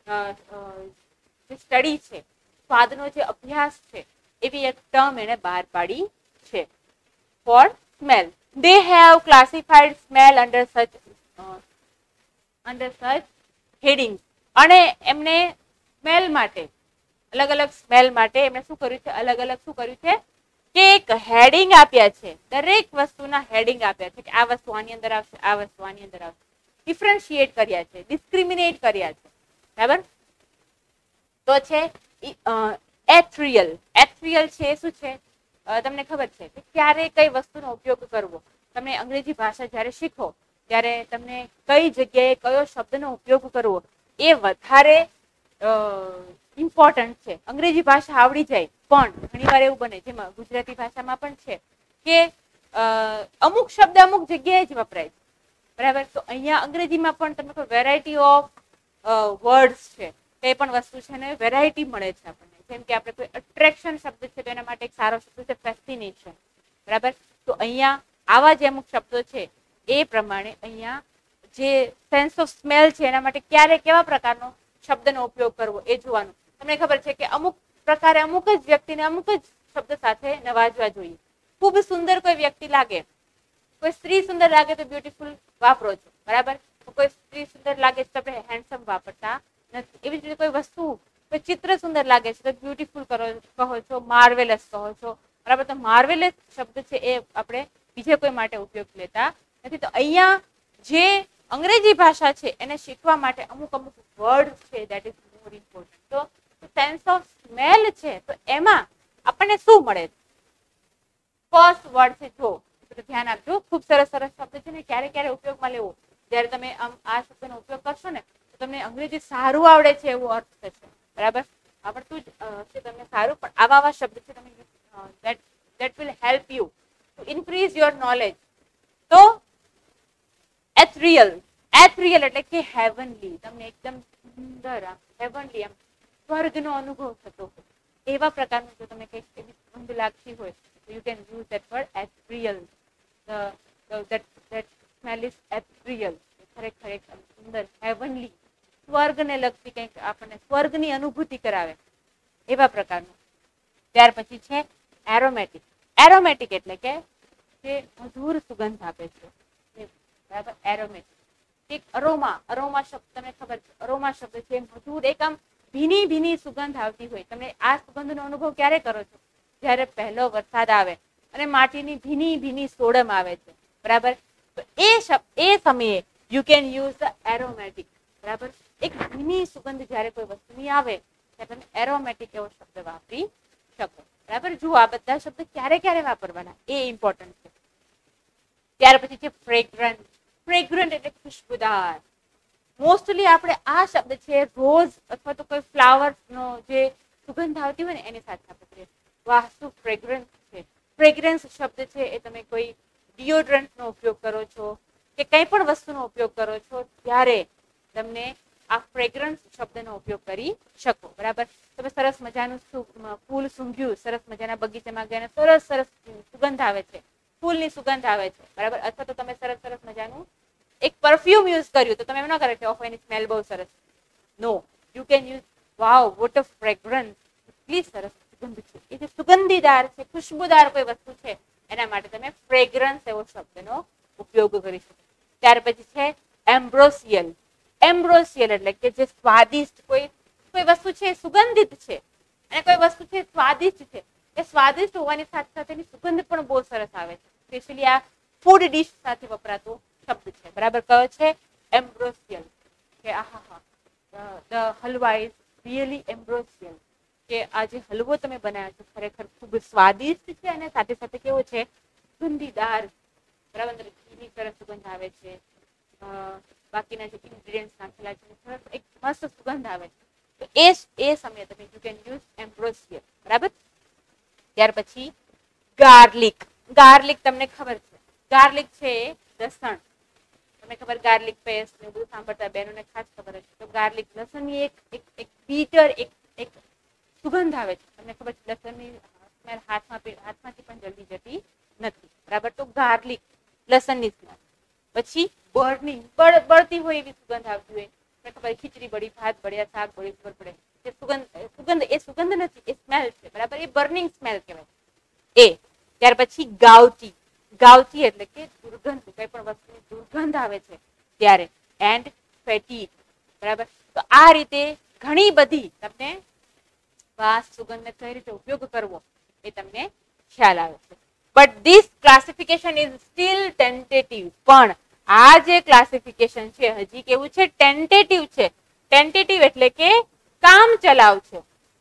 સ્ટડી છે, સ્વાદનો જે અભ્યાસ છે, એવી એક ટર્મ એને બહાર પાડી છે. For smell, they have classified smell under such uh, under such headings. અને એમને સ્મેલ માટે અલગ અલગ સ્મેલ માટે એમણે શું કર્યું છે? અલગ અલગ શું કર્યું છે કે એક હેડિંગ આપ્યા છે. દરેક વસ્તુના હેડિંગ આપ્યા છે કે આ વસ્તુ આની અંદર આવશે, આ વસ્તુ આની અંદર આવશે. ડિફરન્શિએટ કર્યા છે, ડિસ્ક્રિમિનેટ કર્યા છે, બરાબર. તો છે એથ્રિયલ. એથ્રિયલ છે શું છે? તમને ખબર છે કે ક્યારે કઈ વસ્તુનો ઉપયોગ કરવો. તમે અંગ્રેજી ભાષા જ્યારે શીખો ત્યારે તમને કઈ જગ્યાએ કયો શબ્દનો ઉપયોગ કરવો એ વધારે ઇમ્પોર્ટન્ટ છે. અંગ્રેજી ભાષા આવડી જાય પણ ઘણીવાર એવું બને, જેમાં ગુજરાતી ભાષામાં પણ છે કે અમુક શબ્દ અમુક જગ્યાએ જ વપરાય છે, બરાબર. તો અહીંયા અંગ્રેજીમાં પણ તમને વેરાયટી ઓફ વર્ડ્સ છે, તે પણ વસ્તુ છે ને વેરાયટી મળે છે આપણને. જેમ કે આપણે કોઈ અટ્રેક્શન શબ્દ છે તો એના માટે એક સારો શબ્દ છે ફેસિનેશન, બરાબર. તો અહીંયા આવા જે અમુક શબ્દો છે એ પ્રમાણે અહીંયા જે સેન્સ ઓફ સ્મેલ છે એના માટે ક્યારે કેવા પ્રકારનો શબ્દનો ઉપયોગ કરવો એ જોવાનું. તમને ખબર છે કે અમુક પ્રકારે અમુક જ વ્યક્તિને અમુક જ શબ્દ સાથે નવાજવા જોઈએ. ખૂબ સુંદર કોઈ વ્યક્તિ લાગે, કોઈ સ્ત્રી સુંદર લાગે તો બ્યુટીફુલ વાપરો છો, બરાબર. કોઈ સ્ત્રી સુંદર લાગે તો આપણે હેન્ડસમ વાપરતા નથી. એવી જ રીતે કોઈ વસ્તુ, કોઈ ચિત્ર સુંદર લાગે છે તો બ્યુટીફુલ કરો કહો છો, માર્વેલસ કહો છો, બરાબર. તો માર્વેલસ શબ્દ છે એ આપણે બીજે કોઈ માટે ઉપયોગ લેતા નથી. તો અહીંયા જે અંગ્રેજી ભાષા છે એને શીખવા માટે અમુક અમુક વર્ડ છે દેટ ઇઝ મોર ઇમ્પોર્ટન્ટ. તો સેન્સ ઓફ સ્મેલ છે તો એમાં આપણને શું મળે? ફર્સ્ટ વર્ડ છે જો, ધ્યાન આપજો, ખૂબ સરસ સરસ શબ્દ છે ને ક્યારે ક્યારે ઉપયોગમાં લેવો. જ્યારે તમે આમ આ શબ્દનો ઉપયોગ કરશો ને તો તમને અંગ્રેજી સારું આવડે છે એવો અર્થ થશે. બરાબર, આવડતું જ છે તમને સારું, પણ આવા આવા શબ્દ છે તમે that that will help you to increase your knowledge. તો ethereal, ethereal એટલે કે heavenly, તમને એકદમ સુંદર આમ heavenly આમ સ્વર્ગનો અનુભવ થતો હોય એવા પ્રકારનું જો તમને કંઈક એવી સુગંધ લાગતી હોય તો you can use that word ethereal. The, the that that smell is ethereal. ખરેખર એક સુંદર heavenly, સ્વર્ગને લગતી કંઈક આપણને સ્વર્ગની અનુભૂતિ કરાવે એવા પ્રકારનું. ત્યાર પછી છે એરોમેટિક. એરોમેટિક એટલે કે જે મધુર સુગંધ આપે છે. બરાબર, એરોમેટિક એક અરોમા, અરોમા શબ્દ તમને ખબર છે, અરોમા શબ્દ છે મધુર એક આમ ભીની ભીની સુગંધ આવતી હોય. તમે આ સુગંધનો અનુભવ ક્યારે કરો છો? જ્યારે પહેલો વરસાદ આવે અને માટીની ભીની ભીની સોડમ આવે છે. બરાબર, તો એ શબ્દ એ સમયે you can use the aromatic. બરાબર, એક ભીની સુગંધ જ્યારે કોઈ વસ્તુની આવે ત્યારે તમે એરોમેટિક એવો શબ્દ વાપરી શકો. બરાબર, જુઓ આ બધા શબ્દ ક્યારે ક્યારે વાપરવાના એ ઇમ્પોર્ટન્ટ છે. ત્યાર પછી છે ફ્રેગ્રન્ટ. ફ્રેગ્રન્ટ એટલે ખુશ્બુદાર. મોસ્ટલી આપણે આ શબ્દ છે રોઝ અથવા તો કોઈ ફ્લાવર્સ નો જે સુગંધ આવતી હોય ને એની સાથે આપણે વાહ શું ફ્રેગ્રન્સ છે. ફ્રેગ્રન્સ શબ્દ છે એ તમે કોઈ ડિયોડ્રન્ટ નો ઉપયોગ કરો છો કે કંઈ પણ વસ્તુનો ઉપયોગ કરો છો ત્યારે તમને આ ફ્રેગ્રન્સ શબ્દનો ઉપયોગ કરી શકો. બરાબર, તમે સરસ મજાનું ફૂલ સૂંઘ્યું, સરસ મજાના બગીચામાં ગયા સરસ સરસ સુગંધ આવે છે, ફૂલની સુગંધ આવે છે. બરાબર, અથવા તો તમે સરસ સરસ મજાનું એક પરફ્યુમ યુઝ કર્યું તો તમે એમ ના કરે કે ઓફ એની સ્મેલ બહુ સરસ. No, you can use wow what a fragrance, એટલી સરસ સુગંધ છે. એ જે સુગંધીદાર છે, ખુશ્બુદાર કોઈ વસ્તુ છે એના માટે તમે ફ્રેગ્રન્સ એવો શબ્દનો ઉપયોગ કરી શકો. ત્યાર પછી છે એમ્બ્રોસિયલ. એમ્બ્રોસિયલ એટલે કે જે સ્વાદિષ્ટ, કોઈ કોઈ વસ્તુ છે સુગંધિત છે અને કોઈ વસ્તુ છે સ્વાદિષ્ટ છે. એ સ્વાદિષ્ટ હોવાની સાથે સાથે એની સુગંધ પણ બહુ સરસ આવે છે. સ્પેશિયલી આ ફૂડ ડીશ સાથે વપરાતો શબ્દ છે. બરાબર, કયો છે? એમ્બ્રોસિયલ. કે આહા હા, the halwa is really ambrosial. કે આ જે હલવો તમે બનાવ્યો છો ખરેખર ખૂબ સ્વાદિષ્ટ છે અને સાથે સાથે કેવો છે? સુગંધીદાર. બરાબર, અંદર ઘીની સરસ સુગંધ આવે છે, બાકીના જે ઇન્ગ્રેડિયન્ટ્સ નાખેલા છે સરસ એક મસ્ત સુગંધ આવે છે. તો એ એ સમયે તમે યુ કેન યુઝ એમ્બ્રોસિયલ. બરાબર, ત્યાર પછી ગાર્લિક. ગાર્લિક તમને ખબર છે, ગાર્લિક છે લસણ. તમને ખબર ગાર્લિક પેસ્ટ ને બધું સાંભળતા બહેનોને ખાસ ખબર હશે. તો ગાર્લિક લસણની એક એક એક બીટર એક એક સુગંધ આવે છે. તમને ખબર છે લસણની સ્મેલ હાથમાં હાથમાંથી પણ જલ્દી જતી નથી. બરાબર, તો ગાર્લિક લસણની સ્મેલ. પછી બર્નિંગ, બળતી હોય એવી સુગંધ આવતી હોય. તમને ખબર ખીચડી બળી, ભાત બળ્યા, શાક બળી, ખબર પડે એ સુગંધ. સુગંધ એ સુગંધ નથી, એ સ્મેલ છે. બરાબર, એ બર્નિંગ સ્મેલ કહેવાય એ. ત્યાર પછી ગાવચી. ગાવચી એટલે કે દુર્ગંધ, કઈ પણ વસ્તુની દુર્ગંધ આવે છે ત્યારે. And fatty. બરાબર, તો આ રીતે ઘણી બધી તમને વાસ સુગંધને કઈ રીતે ઉપયોગ કરવો એ તમને ખ્યાલ આવે છે. But this classification is still tentative. પણ આ જે ક્લાસિફિકેશન છે હજી કેવું છે? ટેન્ટેટિવ છે. ટેન્ટેટિવ એટલે કે કામ ચલાવ છે.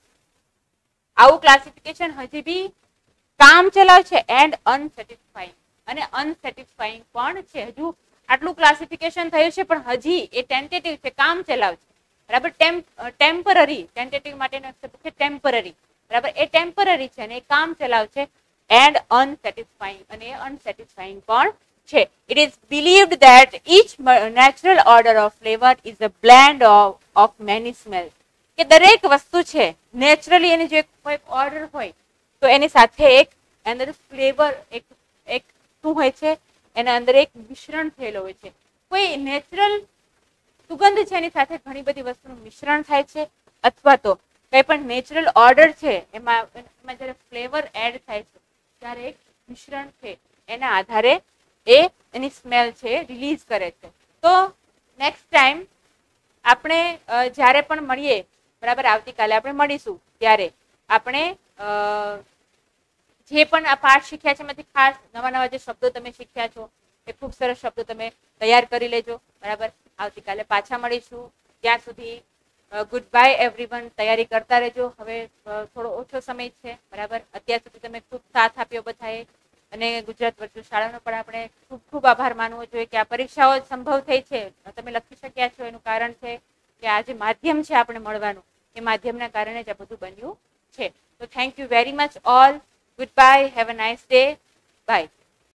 આવું ક્લાસિફિકેશન હજી બી કામ ચલાવ છે એન્ડ અનસેટિસ્ફાઈંગ. અને અનસેટિસ્ફાઈંગ પણ છે. હજુ આટલું ક્લાસિફિકેશન થયું છે પણ હજી એ ટેન્ટેટિવ છે, કામ ચલાવ છે. બરાબર, ટેમ્પરરી. ટેન્ટેટિવ માટેનો શબ્દ છે ટેમ્પરરી. બરાબર, એ ટેમ્પરરી છે અને એ કામ ચલાવ છે એન્ડ અનસેટિસ્ફાઈંગ. અને એ અનસેટિસ્ફાઈંગ પણ છે. It is believed that each natural order of flavor is a blend of of many smells. કે દરેક વસ્તુ છે નેચરલી એની જે કોઈ ઓર્ડર હોય તો એની સાથે એક અંદર ફ્લેવર એક એક શું હોય છે? એના અંદર એક મિશ્રણ થયેલો હોય છે. કોઈ નેચરલ સુગંધ છે એની સાથે ઘણી બધી વસ્તુનું મિશ્રણ થાય છે, અથવા તો કઈ પણ નેચરલ ઓર્ડર છે એમાં એમાં જ્યારે ફ્લેવર એડ થાય છે ત્યારે એક મિશ્રણ છે એના આધારે એ એની સ્મેલ છે રિલીઝ કરે છે. તો નેક્સ્ટ ટાઈમ આપણે જ્યારે પણ મળીએ, બરાબર, આવતીકાલે આપણે મળીશું ત્યારે આપણે જે પણ આ પાઠ શીખ્યા છે એમાંથી ખાસ નવા નવા જે શબ્દો તમે શીખ્યા છો એ ખૂબ સરસ શબ્દો તમે તૈયાર કરી લેજો. બરાબર, આવતીકાલે પાછા મળીશું. ત્યાં સુધી ગુડ બાય એવરીવન. તૈયારી કરતા રહેજો. હવે થોડો ઓછો સમય છે. બરાબર, અત્યાર સુધી તમે ખૂબ સાથ આપ્યો બધાએ, અને ગુજરાત વર્ચ્યુઅલ શાળાનો પણ આપણે ખૂબ ખૂબ આભાર માનવો જોઈએ કે આ પરીક્ષાઓ સંભવ થઈ છે, તમે લખી શક્યા છો. એનું કારણ છે કે આ જે માધ્યમ છે આપણે મળવાનું, એ માધ્યમના કારણે જ આ બધું બન્યું છે. તો thank you very much all. Goodbye. Have a nice day. By.